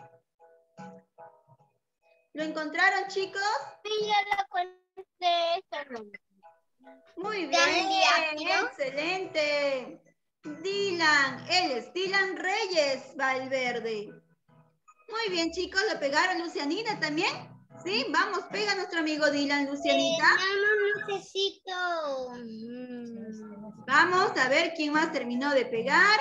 ¿Lo encontraron, chicos? Mira la cuenta de esta ronda. Muy Ya bien, me dio. excelente. Dylan, él es Dylan Reyes Valverde. Muy bien, chicos, ¿lo pegaron Lucianita también? Sí, vamos, pega a nuestro amigo Dylan, Lucianita. No, no necesito. Mm. Vamos a ver quién más terminó de pegar.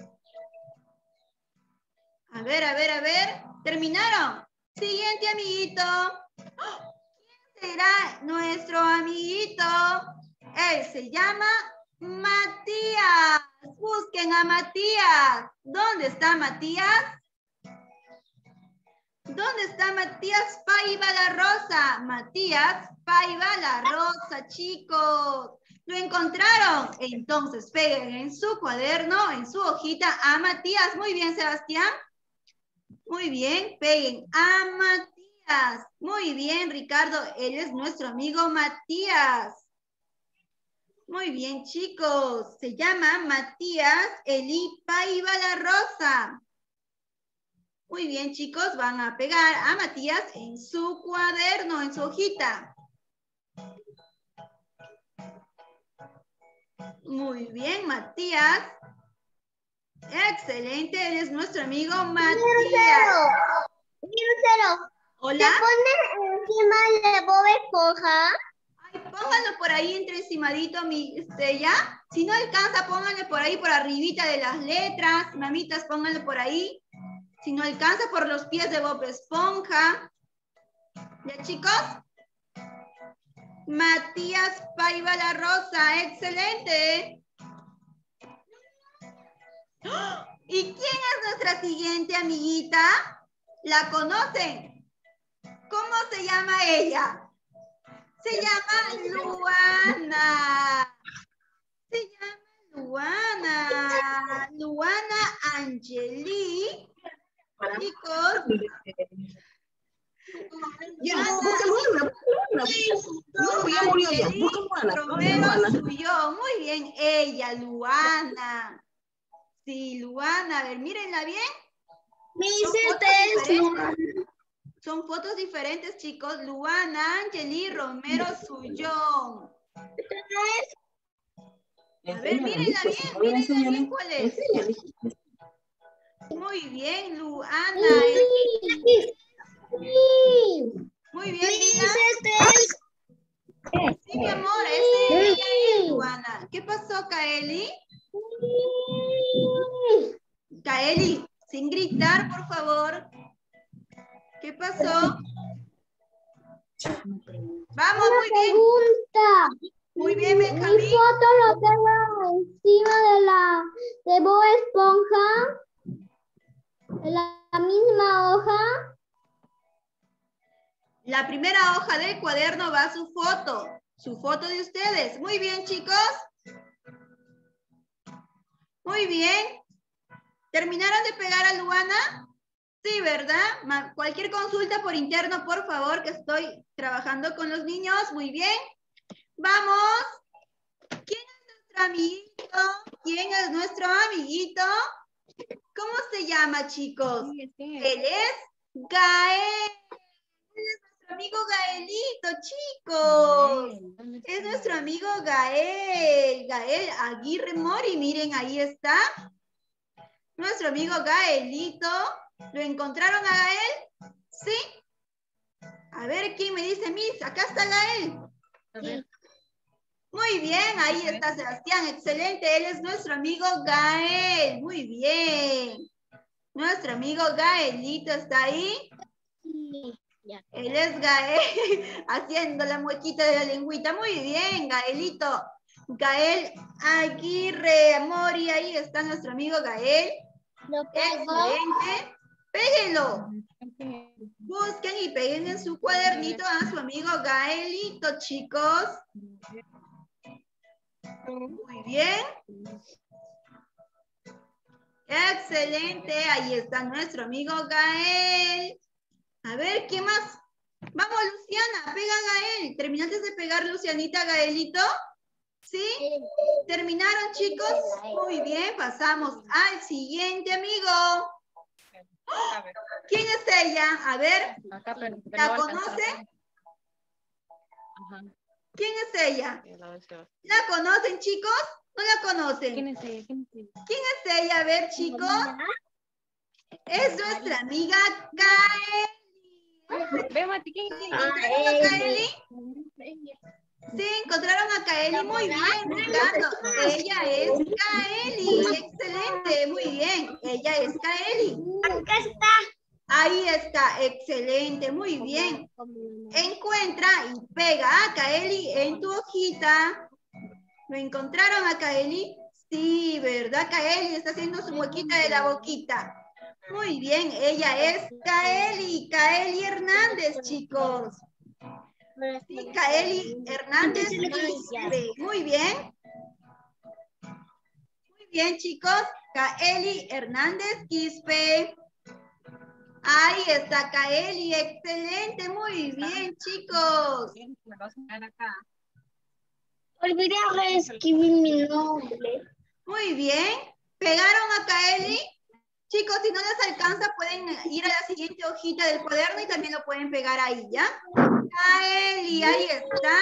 A ver, a ver, a ver. ¿Terminaron? Siguiente amiguito. ¡Oh! ¿Quién será nuestro amiguito? Él se llama Matías. Busquen a Matías. ¿Dónde está Matías? ¿Dónde está Matías Paiva la Rosa? Matías Paiva la Rosa, chicos. ¿Lo encontraron? Entonces peguen en su cuaderno, en su hojita a Matías. Muy bien, Sebastián. Muy bien, peguen a Matías. Muy bien, Ricardo. Él es nuestro amigo Matías. Muy bien, chicos. Se llama Matías Eli Paiva la Rosa. Muy bien, chicos. Van a pegar a Matías en su cuaderno, en su hojita. Muy bien, Matías. Excelente. Él es nuestro amigo Matías. Hola. ¿Se pone encima de Bob Esponja? Ay, pónganlo por ahí entre encimadito, mi Estella. Si no alcanza, pónganlo por ahí, por arribita de las letras. Mamitas, pónganlo por ahí. Si no alcanza, por los pies de Bob Esponja. ¿Ya, chicos? Matías Paiva la Rosa. Excelente. ¡Oh! ¿Y quién es nuestra siguiente amiguita? ¿La conocen? ¿Cómo se llama ella? Se llama Luana. Se llama Luana. Angeli. Chicos. Ya, busca Luana, Luana. No, ya murió ya. Busca Luana. Romero Luana. Suyo. Muy bien, ella, Luana. Sí, Luana. A ver, mírenla bien. Me Son dice fotos usted. diferentes. Son fotos diferentes, chicos. Luana, Angeli, Romero Suyo. A ver, mírenla bien, mírenla bien cuál es. Muy bien, Luana. Muy bien, Dina. Sí, mi amor, ese, ella es Luana. ¿Qué pasó, Kaeli? Kaeli, sin gritar, por favor. ¿Qué pasó? Vamos, muy bien. Pregunta. Muy bien, Mi Benjamín. foto lo tengo encima de la de Bob Esponja. En la, la misma hoja. La primera hoja del cuaderno va su foto. Su foto de ustedes. Muy bien, chicos. Muy bien. ¿Terminaron de pegar a Luana? Sí, ¿verdad? Ma- cualquier consulta por interno, por favor, que estoy trabajando con los niños. Muy bien. Vamos. ¿Quién es nuestro amiguito? ¿Quién es nuestro amiguito? ¿Cómo se llama, chicos? Él es Gael. Él es nuestro amigo Gaelito, chicos. Es nuestro amigo Gael. Gael Aguirre Mori. Miren, ahí está. Nuestro amigo Gaelito. ¿Lo encontraron a Gael? ¿Sí? A ver, ¿quién me dice, Miss? Acá está Gael. A ver. Muy bien, ahí está Sebastián. Excelente. Él es nuestro amigo Gael. Muy bien. Nuestro amigo Gaelito está ahí. Él es Gael, haciendo la muequita de la lengüita. Muy bien, Gaelito. Gael Aguirre Mori. Ahí está nuestro amigo Gael. Excelente. Péguenlo. Busquen y peguen en su cuadernito a su amigo Gaelito, chicos. Muy bien. Excelente. Ahí está nuestro amigo Gael. A ver, ¿qué más? Vamos, Luciana, pega a Gael. ¿Terminaste de pegar, Lucianita, a Gaelito? ¿Sí? ¿Terminaron, chicos? Muy bien, pasamos al siguiente amigo. ¿Quién es ella? A ver, ¿la conoce? ¿Quién es ella? ¿La conocen, chicos? ¿No la conocen? ¿Quién es ella? ¿Quién es ella? A ver, chicos. Es nuestra amiga Kaeli. ¿Encontraron a Kaeli? Sí, encontraron a Kaeli. Muy bien, Ricardo. Ella es Kaeli. Excelente, muy bien. Ella es Kaeli. Acá está. Ahí está, excelente, muy bien. Encuentra y pega a Kaeli en tu hojita. ¿Lo encontraron a Kaeli? Sí, ¿verdad? Kaeli está haciendo su huequita de la boquita. Muy bien, ella es Kaeli, Kaeli Hernández, chicos. Sí, Kaeli Hernández Quispe. Muy bien. Muy bien, chicos. Kaeli Hernández Quispe. Ahí está Kaeli, excelente, muy bien, chicos. Olvidé reescribir mi nombre. Muy bien. ¿Pegaron a Kaeli? Chicos, si no les alcanza, pueden ir a la siguiente hojita del cuaderno y también lo pueden pegar ahí, ¿ya? Kaeli, ahí está.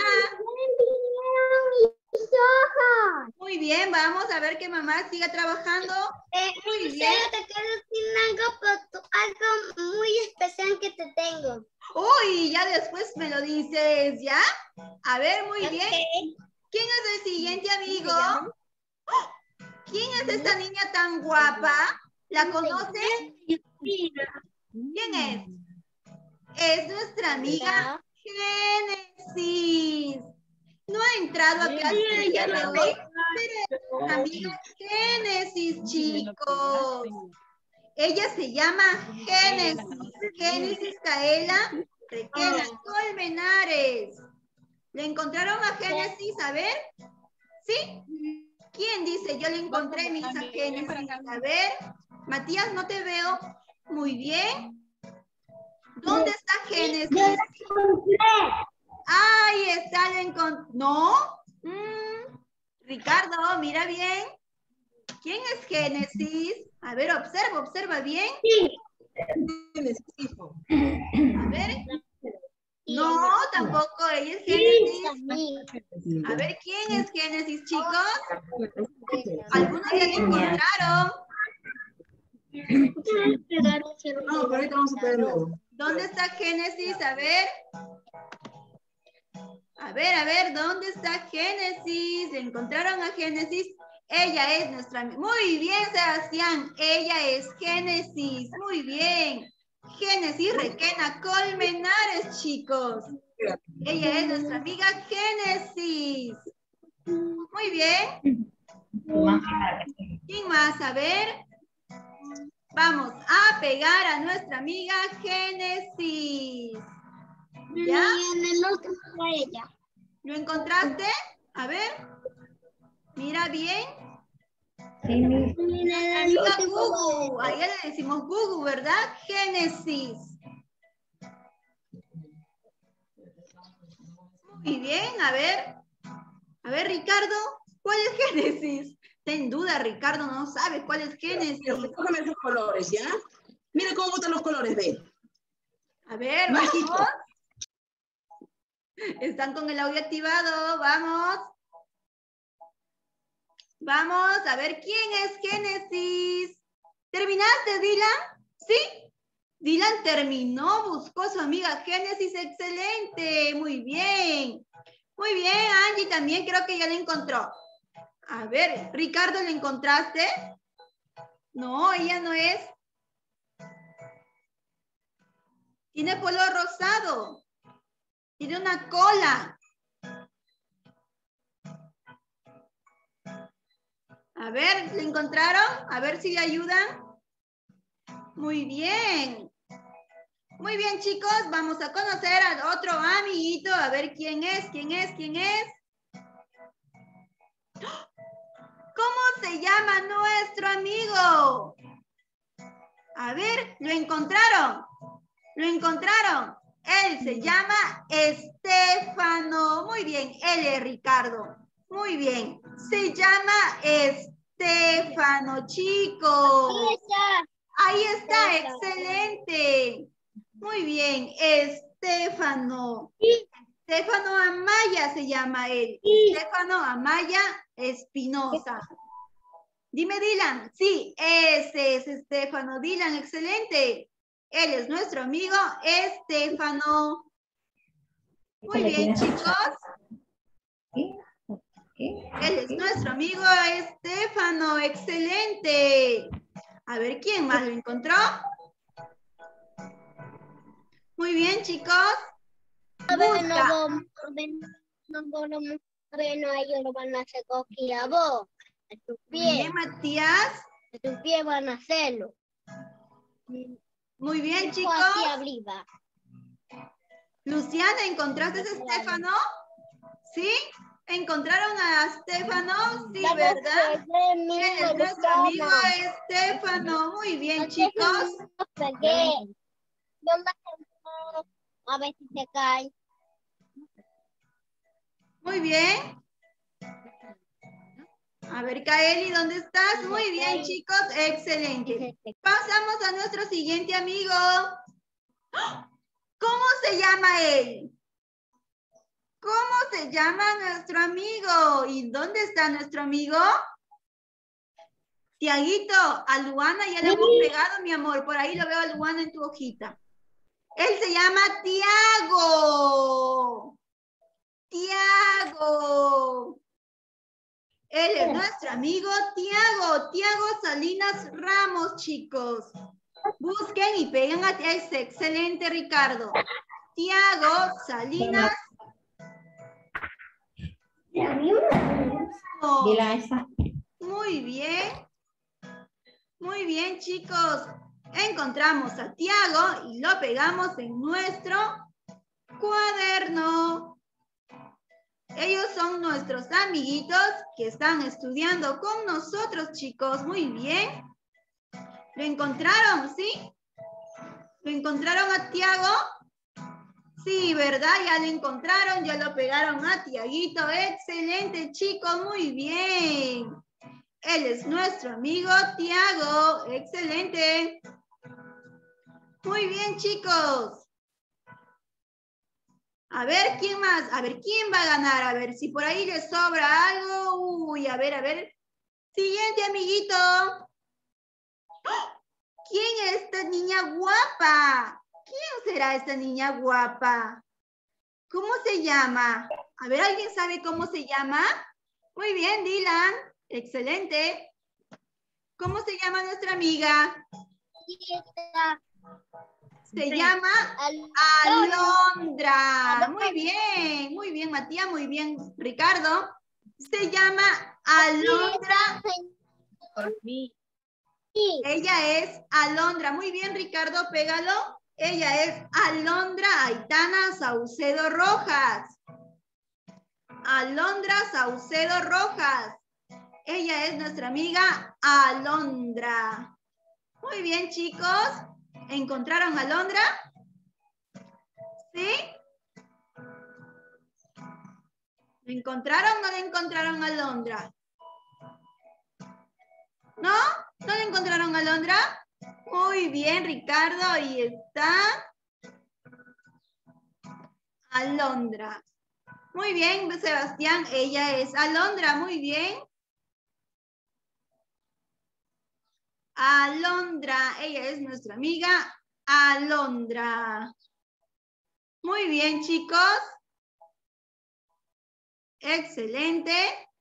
Muy bien, vamos a ver que mamá siga trabajando. Eh, Muy bien. te quiero decir algo, pero tú- algo muy especial que te tengo. Uy, ya después me lo dices, ¿ya? A ver, muy bien. ¿Quién es el siguiente amigo? ¡Oh! ¿Quién es esta niña tan guapa? ¿La conocen? ¿Quién es? Es nuestra amiga Génesis. No ha entrado a clase el día de hoy, pero es nuestra amiga Génesis, chicos. Ella se llama Génesis. Génesis Caela Requena Colmenares. ¿Le encontraron a Génesis? A ver. ¿Sí? ¿Quién dice? Yo le encontré, mi hija Génesis. A ver. Matías, no te veo. Muy bien. ¿Dónde está Génesis? Ahí está, lo encontré. ¿No? Mm. Ricardo, mira bien. ¿Quién es Génesis? A ver, observa, observa bien. A ver. No, tampoco, ella es Génesis. A ver, ¿quién es Génesis, chicos? Algunos ya la encontraron. No, pero ahorita vamos a ver luego. ¿Dónde está Génesis? A ver. A ver, a ver, ¿dónde está Génesis? ¿Encontraron a Génesis? Ella es nuestra... Muy bien, Sebastián. Ella es Génesis. Muy bien. Génesis Requena Colmenares, chicos. Ella es nuestra amiga Génesis. Muy bien. ¿Quién más? A ver. Vamos a pegar a nuestra amiga Génesis. ¿Ya? Y en el otro fue ella. ¿Lo encontraste? A ver. Mira bien. Nuestra amiga Gugu. A ella le decimos Gugu, ¿verdad? Génesis. Muy bien, a ver. A ver, Ricardo, ¿cuál es Génesis? Ten duda, Ricardo, no sabe cuál es Génesis. Cógeme esos colores, ¿ya? Mira cómo botan los colores, ve. A ver, Bajito. vamos. Están con el audio activado, vamos. Vamos, a ver, ¿quién es Génesis? ¿Terminaste, Dylan? ¿Sí? Dylan terminó, buscó a su amiga Génesis, excelente, muy bien. Muy bien, Angie también creo que ya la encontró. A ver, Ricardo, ¿la encontraste? No, ella no es. Tiene pelo rosado. Tiene una cola. A ver, ¿la encontraron? A ver si le ayudan. Muy bien. Muy bien, chicos. Vamos a conocer a otro amiguito. A ver quién es, quién es, quién es. ¿Cómo se llama nuestro amigo? A ver, ¿lo encontraron? ¿Lo encontraron? Él se llama Estefano. Muy bien, él es Ricardo. Muy bien. Se llama Estefano, chicos. Ahí está, excelente. Muy bien, Estefano. Estefano Amaya se llama él. Estefano Amaya Espinosa. Dime, Dylan. Sí, ese es Estefano. Dylan, excelente. Él es nuestro amigo Estefano. Muy bien, chicos. Él es nuestro amigo Estefano. Excelente. A ver, ¿quién más lo encontró? Muy bien, chicos. Busca. Bueno, ellos lo van a hacer coquilla a vos. A tu Muy pie. bien, Matías. A tu pie van a hacerlo. Muy bien, chicos. Así arriba. Luciana, ¿encontraste a Estefano? ¿Sí? ¿Encontraron a Estefano? Sí, ¿verdad? Él es nuestro amigo Estefano. Muy bien, chicos. A ver si se cae. Muy bien. A ver, Kaeli, ¿dónde estás? Muy bien, chicos. Excelente. Pasamos a nuestro siguiente amigo. ¿Cómo se llama él? ¿Cómo se llama nuestro amigo? ¿Y dónde está nuestro amigo? Tiaguito, a Luana ya le hemos pegado, mi amor. Por ahí lo veo a Luana en tu hojita. Él se llama Tiago. Tiago. Él es nuestro amigo Tiago. Tiago Salinas Ramos, chicos. Busquen y peguen a ese excelente Ricardo. Tiago Salinas. Muy bien. Muy bien, chicos. Encontramos a Tiago y lo pegamos en nuestro cuaderno. Ellos son nuestros amiguitos que están estudiando con nosotros, chicos. Muy bien. ¿Lo encontraron? ¿Sí? ¿Lo encontraron a Tiago? Sí, ¿verdad? Ya lo encontraron, ya lo pegaron a Tiaguito. Excelente, chicos, muy bien. Él es nuestro amigo Tiago. Excelente. Muy bien, chicos. A ver, ¿quién más? A ver, ¿quién va a ganar? A ver, si por ahí les sobra algo. Uy, a ver, a ver. Siguiente, amiguito. ¿Quién es esta niña guapa? ¿Quién será esta niña guapa? ¿Cómo se llama? A ver, ¿alguien sabe cómo se llama? Muy bien, Dylan. Excelente. ¿Cómo se llama nuestra amiga? Se llama Alondra. Muy bien, muy bien, Matías, muy bien, Ricardo. Se llama Alondra. Ella es Alondra. Muy bien, Ricardo, pégalo. Ella es Alondra Aitana Saucedo Rojas. Alondra Saucedo Rojas. Ella es nuestra amiga Alondra. Muy bien, chicos. ¿Encontraron a Alondra? ¿Sí? ¿La encontraron o no la encontraron a Alondra? ¿No? ¿No la encontraron a Alondra? Muy bien, Ricardo. Ahí está. Alondra. Muy bien, Sebastián. Ella es Alondra. Muy bien. Alondra. Ella es nuestra amiga Alondra. Muy bien, chicos. Excelente.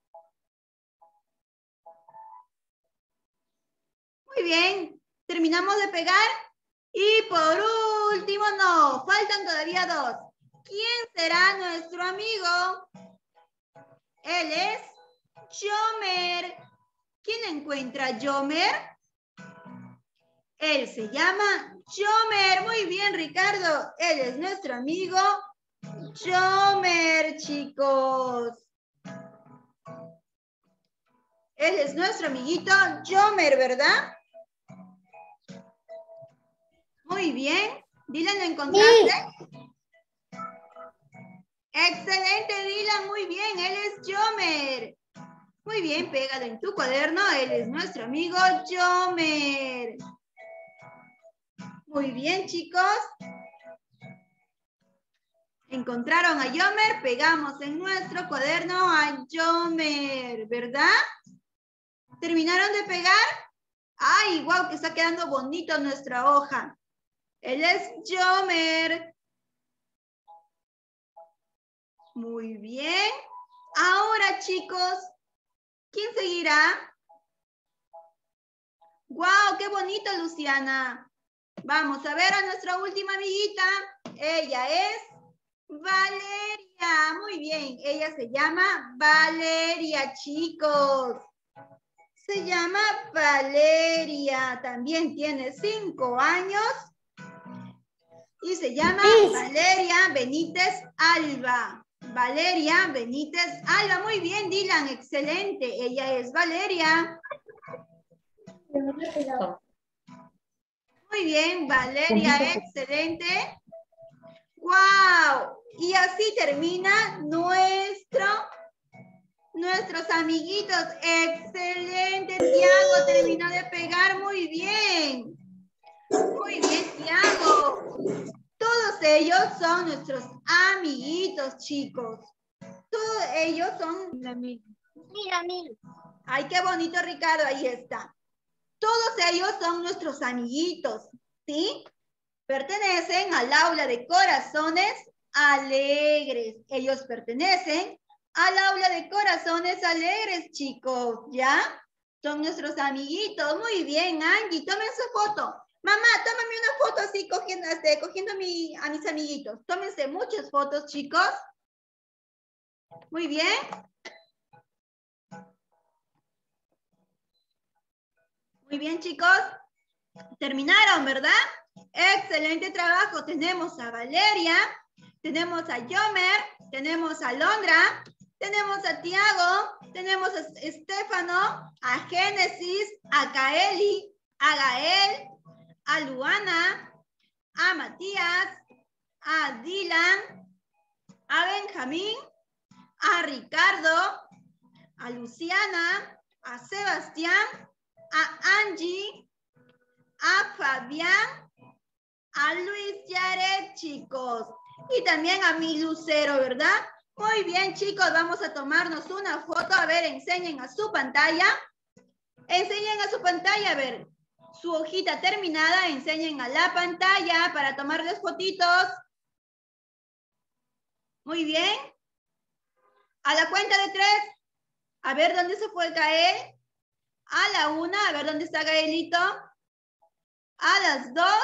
Muy bien. Terminamos de pegar. Y por último, no. Faltan todavía dos. ¿Quién será nuestro amigo? Él es Yomer. ¿Quién encuentra a Yomer? Él se llama Yomer. Muy bien, Ricardo. Él es nuestro amigo Yomer, chicos. Él es nuestro amiguito Yomer, ¿verdad? Muy bien. Dylan, ¿lo encontraste? Sí. Excelente, Dylan. Muy bien. Él es Yomer. Muy bien, pégalo en tu cuaderno. Él es nuestro amigo Yomer. Muy bien, chicos. Encontraron a Yomer, pegamos en nuestro cuaderno a Yomer, ¿verdad? ¿Terminaron de pegar? ¡Ay, guau! Que está quedando bonito nuestra hoja. Él es Yomer. Muy bien. Ahora, chicos, ¿quién seguirá? ¡Guau! ¡Qué bonito, Luciana! Vamos a ver a nuestra última amiguita. Ella es Valeria. Muy bien. Ella se llama Valeria, chicos. Se llama Valeria. También tiene cinco años. Y se llama Valeria Benítez Alba. Valeria Benítez Alba. Muy bien, Dylan. Excelente. Ella es Valeria. Muy bien, Valeria. Excelente. ¡Wow! Y así termina nuestro, nuestros amiguitos. Excelente, Tiago. Terminó de pegar muy bien. Muy bien, Tiago. Todos ellos son nuestros amiguitos, chicos. Todos ellos son... Mira, mira. Ay, qué bonito, Ricardo. Ahí está. Todos ellos son nuestros amiguitos, ¿sí? Pertenecen al aula de corazones alegres. Ellos pertenecen al aula de corazones alegres, chicos, ¿ya? Son nuestros amiguitos. Muy bien, Angie, tomen su foto. Mamá, tómame una foto así, cogiendo, este, cogiendo a, mi, a mis amiguitos. Tómense muchas fotos, chicos. Muy bien. Muy bien, chicos. Terminaron, ¿verdad? Excelente trabajo. Tenemos a Valeria, tenemos a Yomer, tenemos a Alondra, tenemos a Tiago, tenemos a Estefano, a Génesis, a Kaeli, a Gael, a Luana, a Matías, a Dylan, a Benjamín, a Ricardo, a Luciana, a Sebastián, a Angie, a Fabián, a Luis Yaret, chicos. Y también a mi Lucero, ¿verdad? Muy bien, chicos, vamos a tomarnos una foto. A ver, enseñen a su pantalla. Enseñen a su pantalla, a ver, su hojita terminada. Enseñen a la pantalla para tomarles fotitos. Muy bien. A la cuenta de tres. A ver, ¿dónde se fue Gael? A la una, a ver, ¿dónde está Gaelito? A las dos.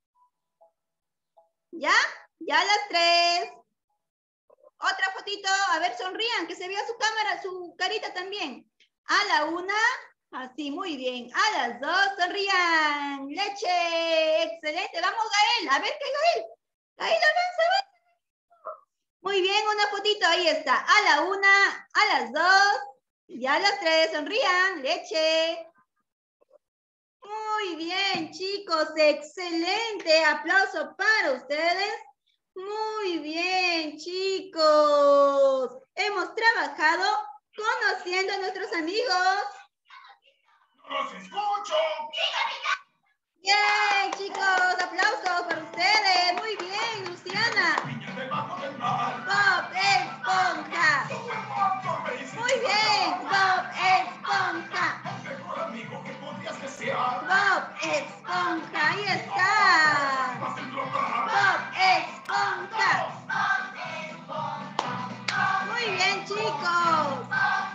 ¿Ya? Ya a las tres. Otra fotito, a ver, sonrían, que se vea su cámara, su carita también. A la una, así, muy bien. A las dos, sonrían. Leche, excelente. Vamos, Gael, a ver, ¿qué Gael? Gael, avanza, avanza. Muy bien, una fotito, ahí está. A la una, a las dos, y a las tres, sonrían. Leche. Muy bien, chicos, excelente. Aplauso para ustedes. Muy bien, chicos. Hemos trabajado conociendo a nuestros amigos. ¡No los escucho! Bien, chicos, aplausos para ustedes. Muy bien, Luciana. Niña debajo del mar. Bob Esponja. Supermonstruo, Muy bien, Bob Esponja. El mejor amigo que podrías desear. Bob Esponja, ahí está. Más en global. Bob Esponja. Muy bien, chicos.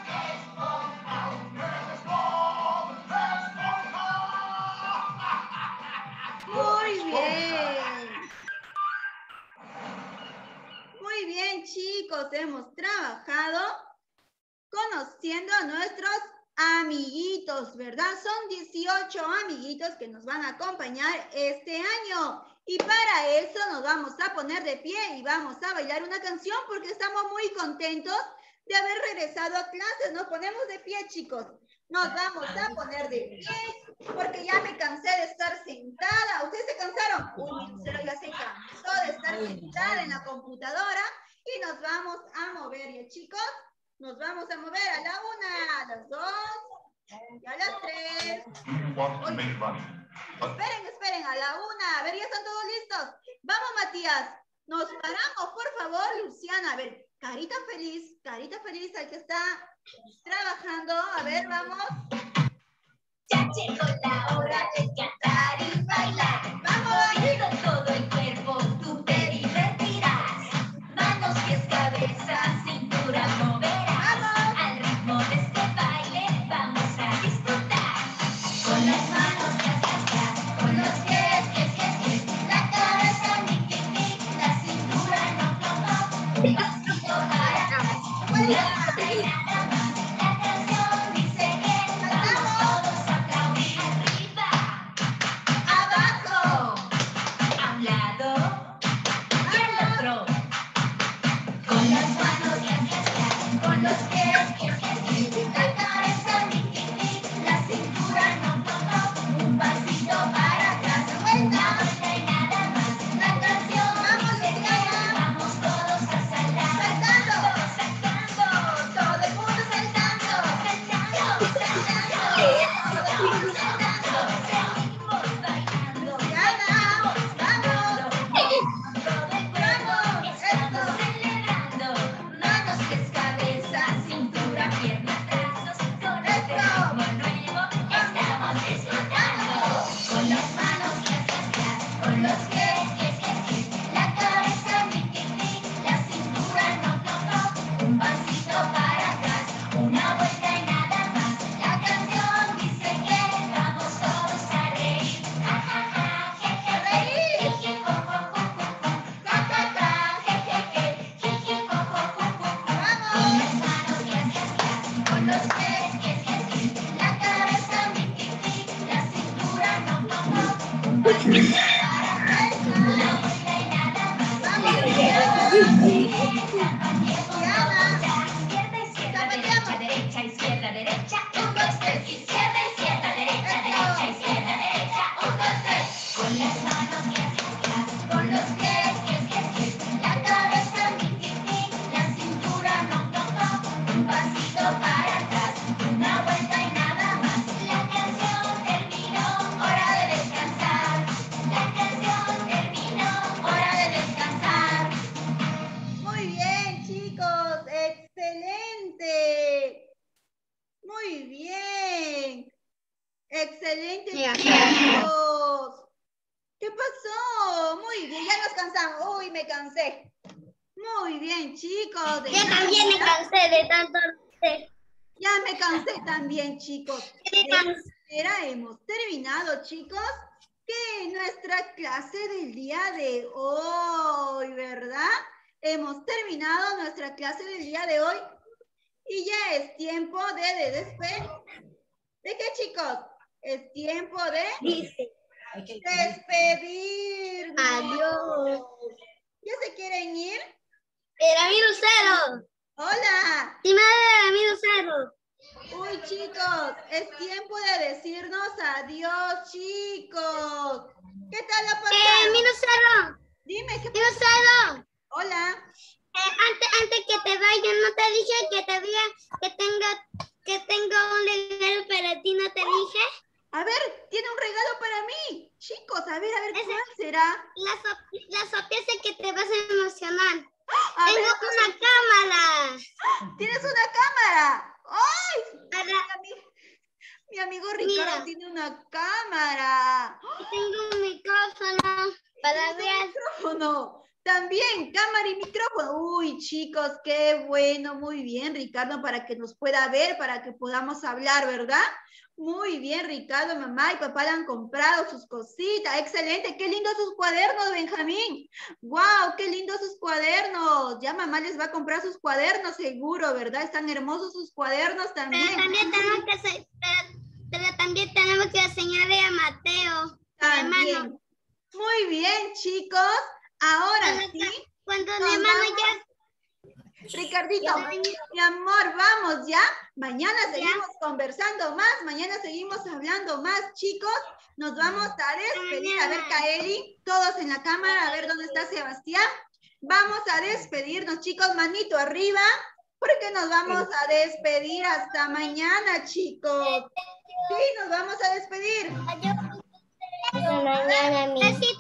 Muy bien. Muy bien, chicos. Hemos trabajado conociendo a nuestros amiguitos, ¿verdad? Son dieciocho amiguitos que nos van a acompañar este año. Y para eso nos vamos a poner de pie y vamos a bailar una canción porque estamos muy contentos de haber regresado a clases. Nos ponemos de pie, chicos. Nos vamos a poner de pie porque ya me cansé de estar sentada. ¿Ustedes se cansaron? Uy, mi Lucero ya se cansó de estar sentada en la computadora y nos vamos a mover, ¿ya, chicos? Nos vamos a mover a la una, a las dos y a las tres. Esperen, esperen, a la una. A ver, ¿ya están todos listos? Vamos, Matías. Nos paramos, por favor, Luciana. A ver, carita feliz, carita feliz al que está trabajando. A ver, vamos. Ya llegó la hora de cantar y bailar. Vamos. Moviendo todo el cuerpo, tú te divertirás. Manos, pies, cabeza, cintura moverás. Vamos. Al ritmo de este baile vamos a disfrutar. Con las manos, tras, tras, tras. Con los pies, pies, pies, pies. La cabeza, ni, ni, ni. La cintura, no, no, no. Un pasito para atrás. Una nada más. La canción dice que vamos todos a aplaudir. Arriba, abajo, a un lado y al otro. Con las manos, tras, tras, tras. Con los pies, pies, pies, pies. La cabeza, ni, ni, ni. La cintura, no, no, no. Un pasito para atrás. Una vuelta y nada más. La canción dice que vamos todos a saltar. Saltando. Todos saltando. Todo el mundo saltando. Saltando, saltando. Todo el mundo saltando. Seguimos bailando. Luciana, vamos. Todo el cuerpo estamos celebrando. Manos, pies, cabeza, cintura, piernas, brazos. Con este ritmo nuevo estamos disfrutando. Con las manos, tras, tras, tras. Con los pies, pies, pies, pies. La cabeza, ni, ni, ni. La cintura, no, no, no. Un pasito para atrás. Una vuelta y nada más. La canción dice que vamos todos a reír. Ja, ja, ja, je, je, je. Je, je, jo, jo, jo, jo, jo. Ja, ja, ja, je, je, je. Je, je, jo, jo, jo, jo, jo. Con las manos, tras, tras, tras. Con los pies, pies, pies, pies. La cabeza, ni, ni, ni. La cintura, no, no, no. Un pasito para atrás. Una vuelta y nada más. Izquierda, izquierda, derecha, izquierda, derecha. Un, dos, tres. Izquierda, izquierda, derecha, derecha, izquierda, derecha. con las manos, yes, yes, yes, con los pies, yes, yes, yes, la cabeza, mi, mi, mi, la cintura, no, no, no, un pasito para atrás, una vuelta y nada más. La canción terminó, hora de descansar. La canción terminó, hora de descansar. Muy bien, chicos. Excelente. Muy bien. Excelente, chicos. ¿Qué pasó? Muy bien, ya nos cansamos. Uy, me cansé. Muy bien, chicos. Yo también me cansé de tanto. Ya me cansé también, chicos. Me De cansé. esta manera hemos terminado, chicos, que nuestra clase del día de hoy, ¿verdad? Hemos terminado nuestra clase del día de hoy y ya es tiempo de, de despedir. ¿De qué, chicos? Es tiempo de Dice. despedirnos. Adiós. ¿Ya se quieren ir? Era mi Lucero. Hola. Sí, madre, era mi Lucero. Uy, chicos, es tiempo de decirnos adiós, chicos. ¿Qué tal la Eh, pasaron? mi Lucero. Dime, ¿qué Mi pasó? Lucero. Hola. Eh, antes, antes que te vayas, no te dije que te diga que tenga que tengo un regalo para ti, ¿no te dije? A ver, tiene un regalo para mí. Chicos, a ver, a ver, Ese- ¿cuál será? La, sop- la sorpresa que te vas a emocionar. A Tengo ver, una cámara. ¿tienes una cámara? ¡Ay! Para, Mi, ami- mi amigo Ricardo Mira. tiene una cámara. y tengo un micrófono para ver. Micrófono. También, cámara y micrófono. Uy, chicos, qué bueno, muy bien, Ricardo, para que nos pueda ver, para que podamos hablar, ¿verdad? Muy bien, Ricardo, mamá y papá le han comprado sus cositas. Excelente, qué lindos sus cuadernos, Benjamín. Wow, qué lindos sus cuadernos. Ya mamá les va a comprar sus cuadernos, seguro, ¿verdad? Están hermosos sus cuadernos Pero también. también tenemos que hacer- pero, pero también tenemos que enseñarle a Mateo. mi hermano. También. Muy bien, chicos. Ahora Cuando, sí. cuando mi nos hermano vamos. ya Ricardito, Ya. mi amor, vamos ya. Mañana Ya. seguimos conversando más, mañana seguimos hablando más, chicos. Nos vamos a despedir. A ver, Mañana. Kaeli, todos en la cámara, a ver dónde está Sebastián. Vamos a despedirnos, chicos, manito arriba, porque nos vamos a despedir hasta mañana, chicos. Sí, nos vamos a despedir. Adiós. Hasta mañana, mi. Besito.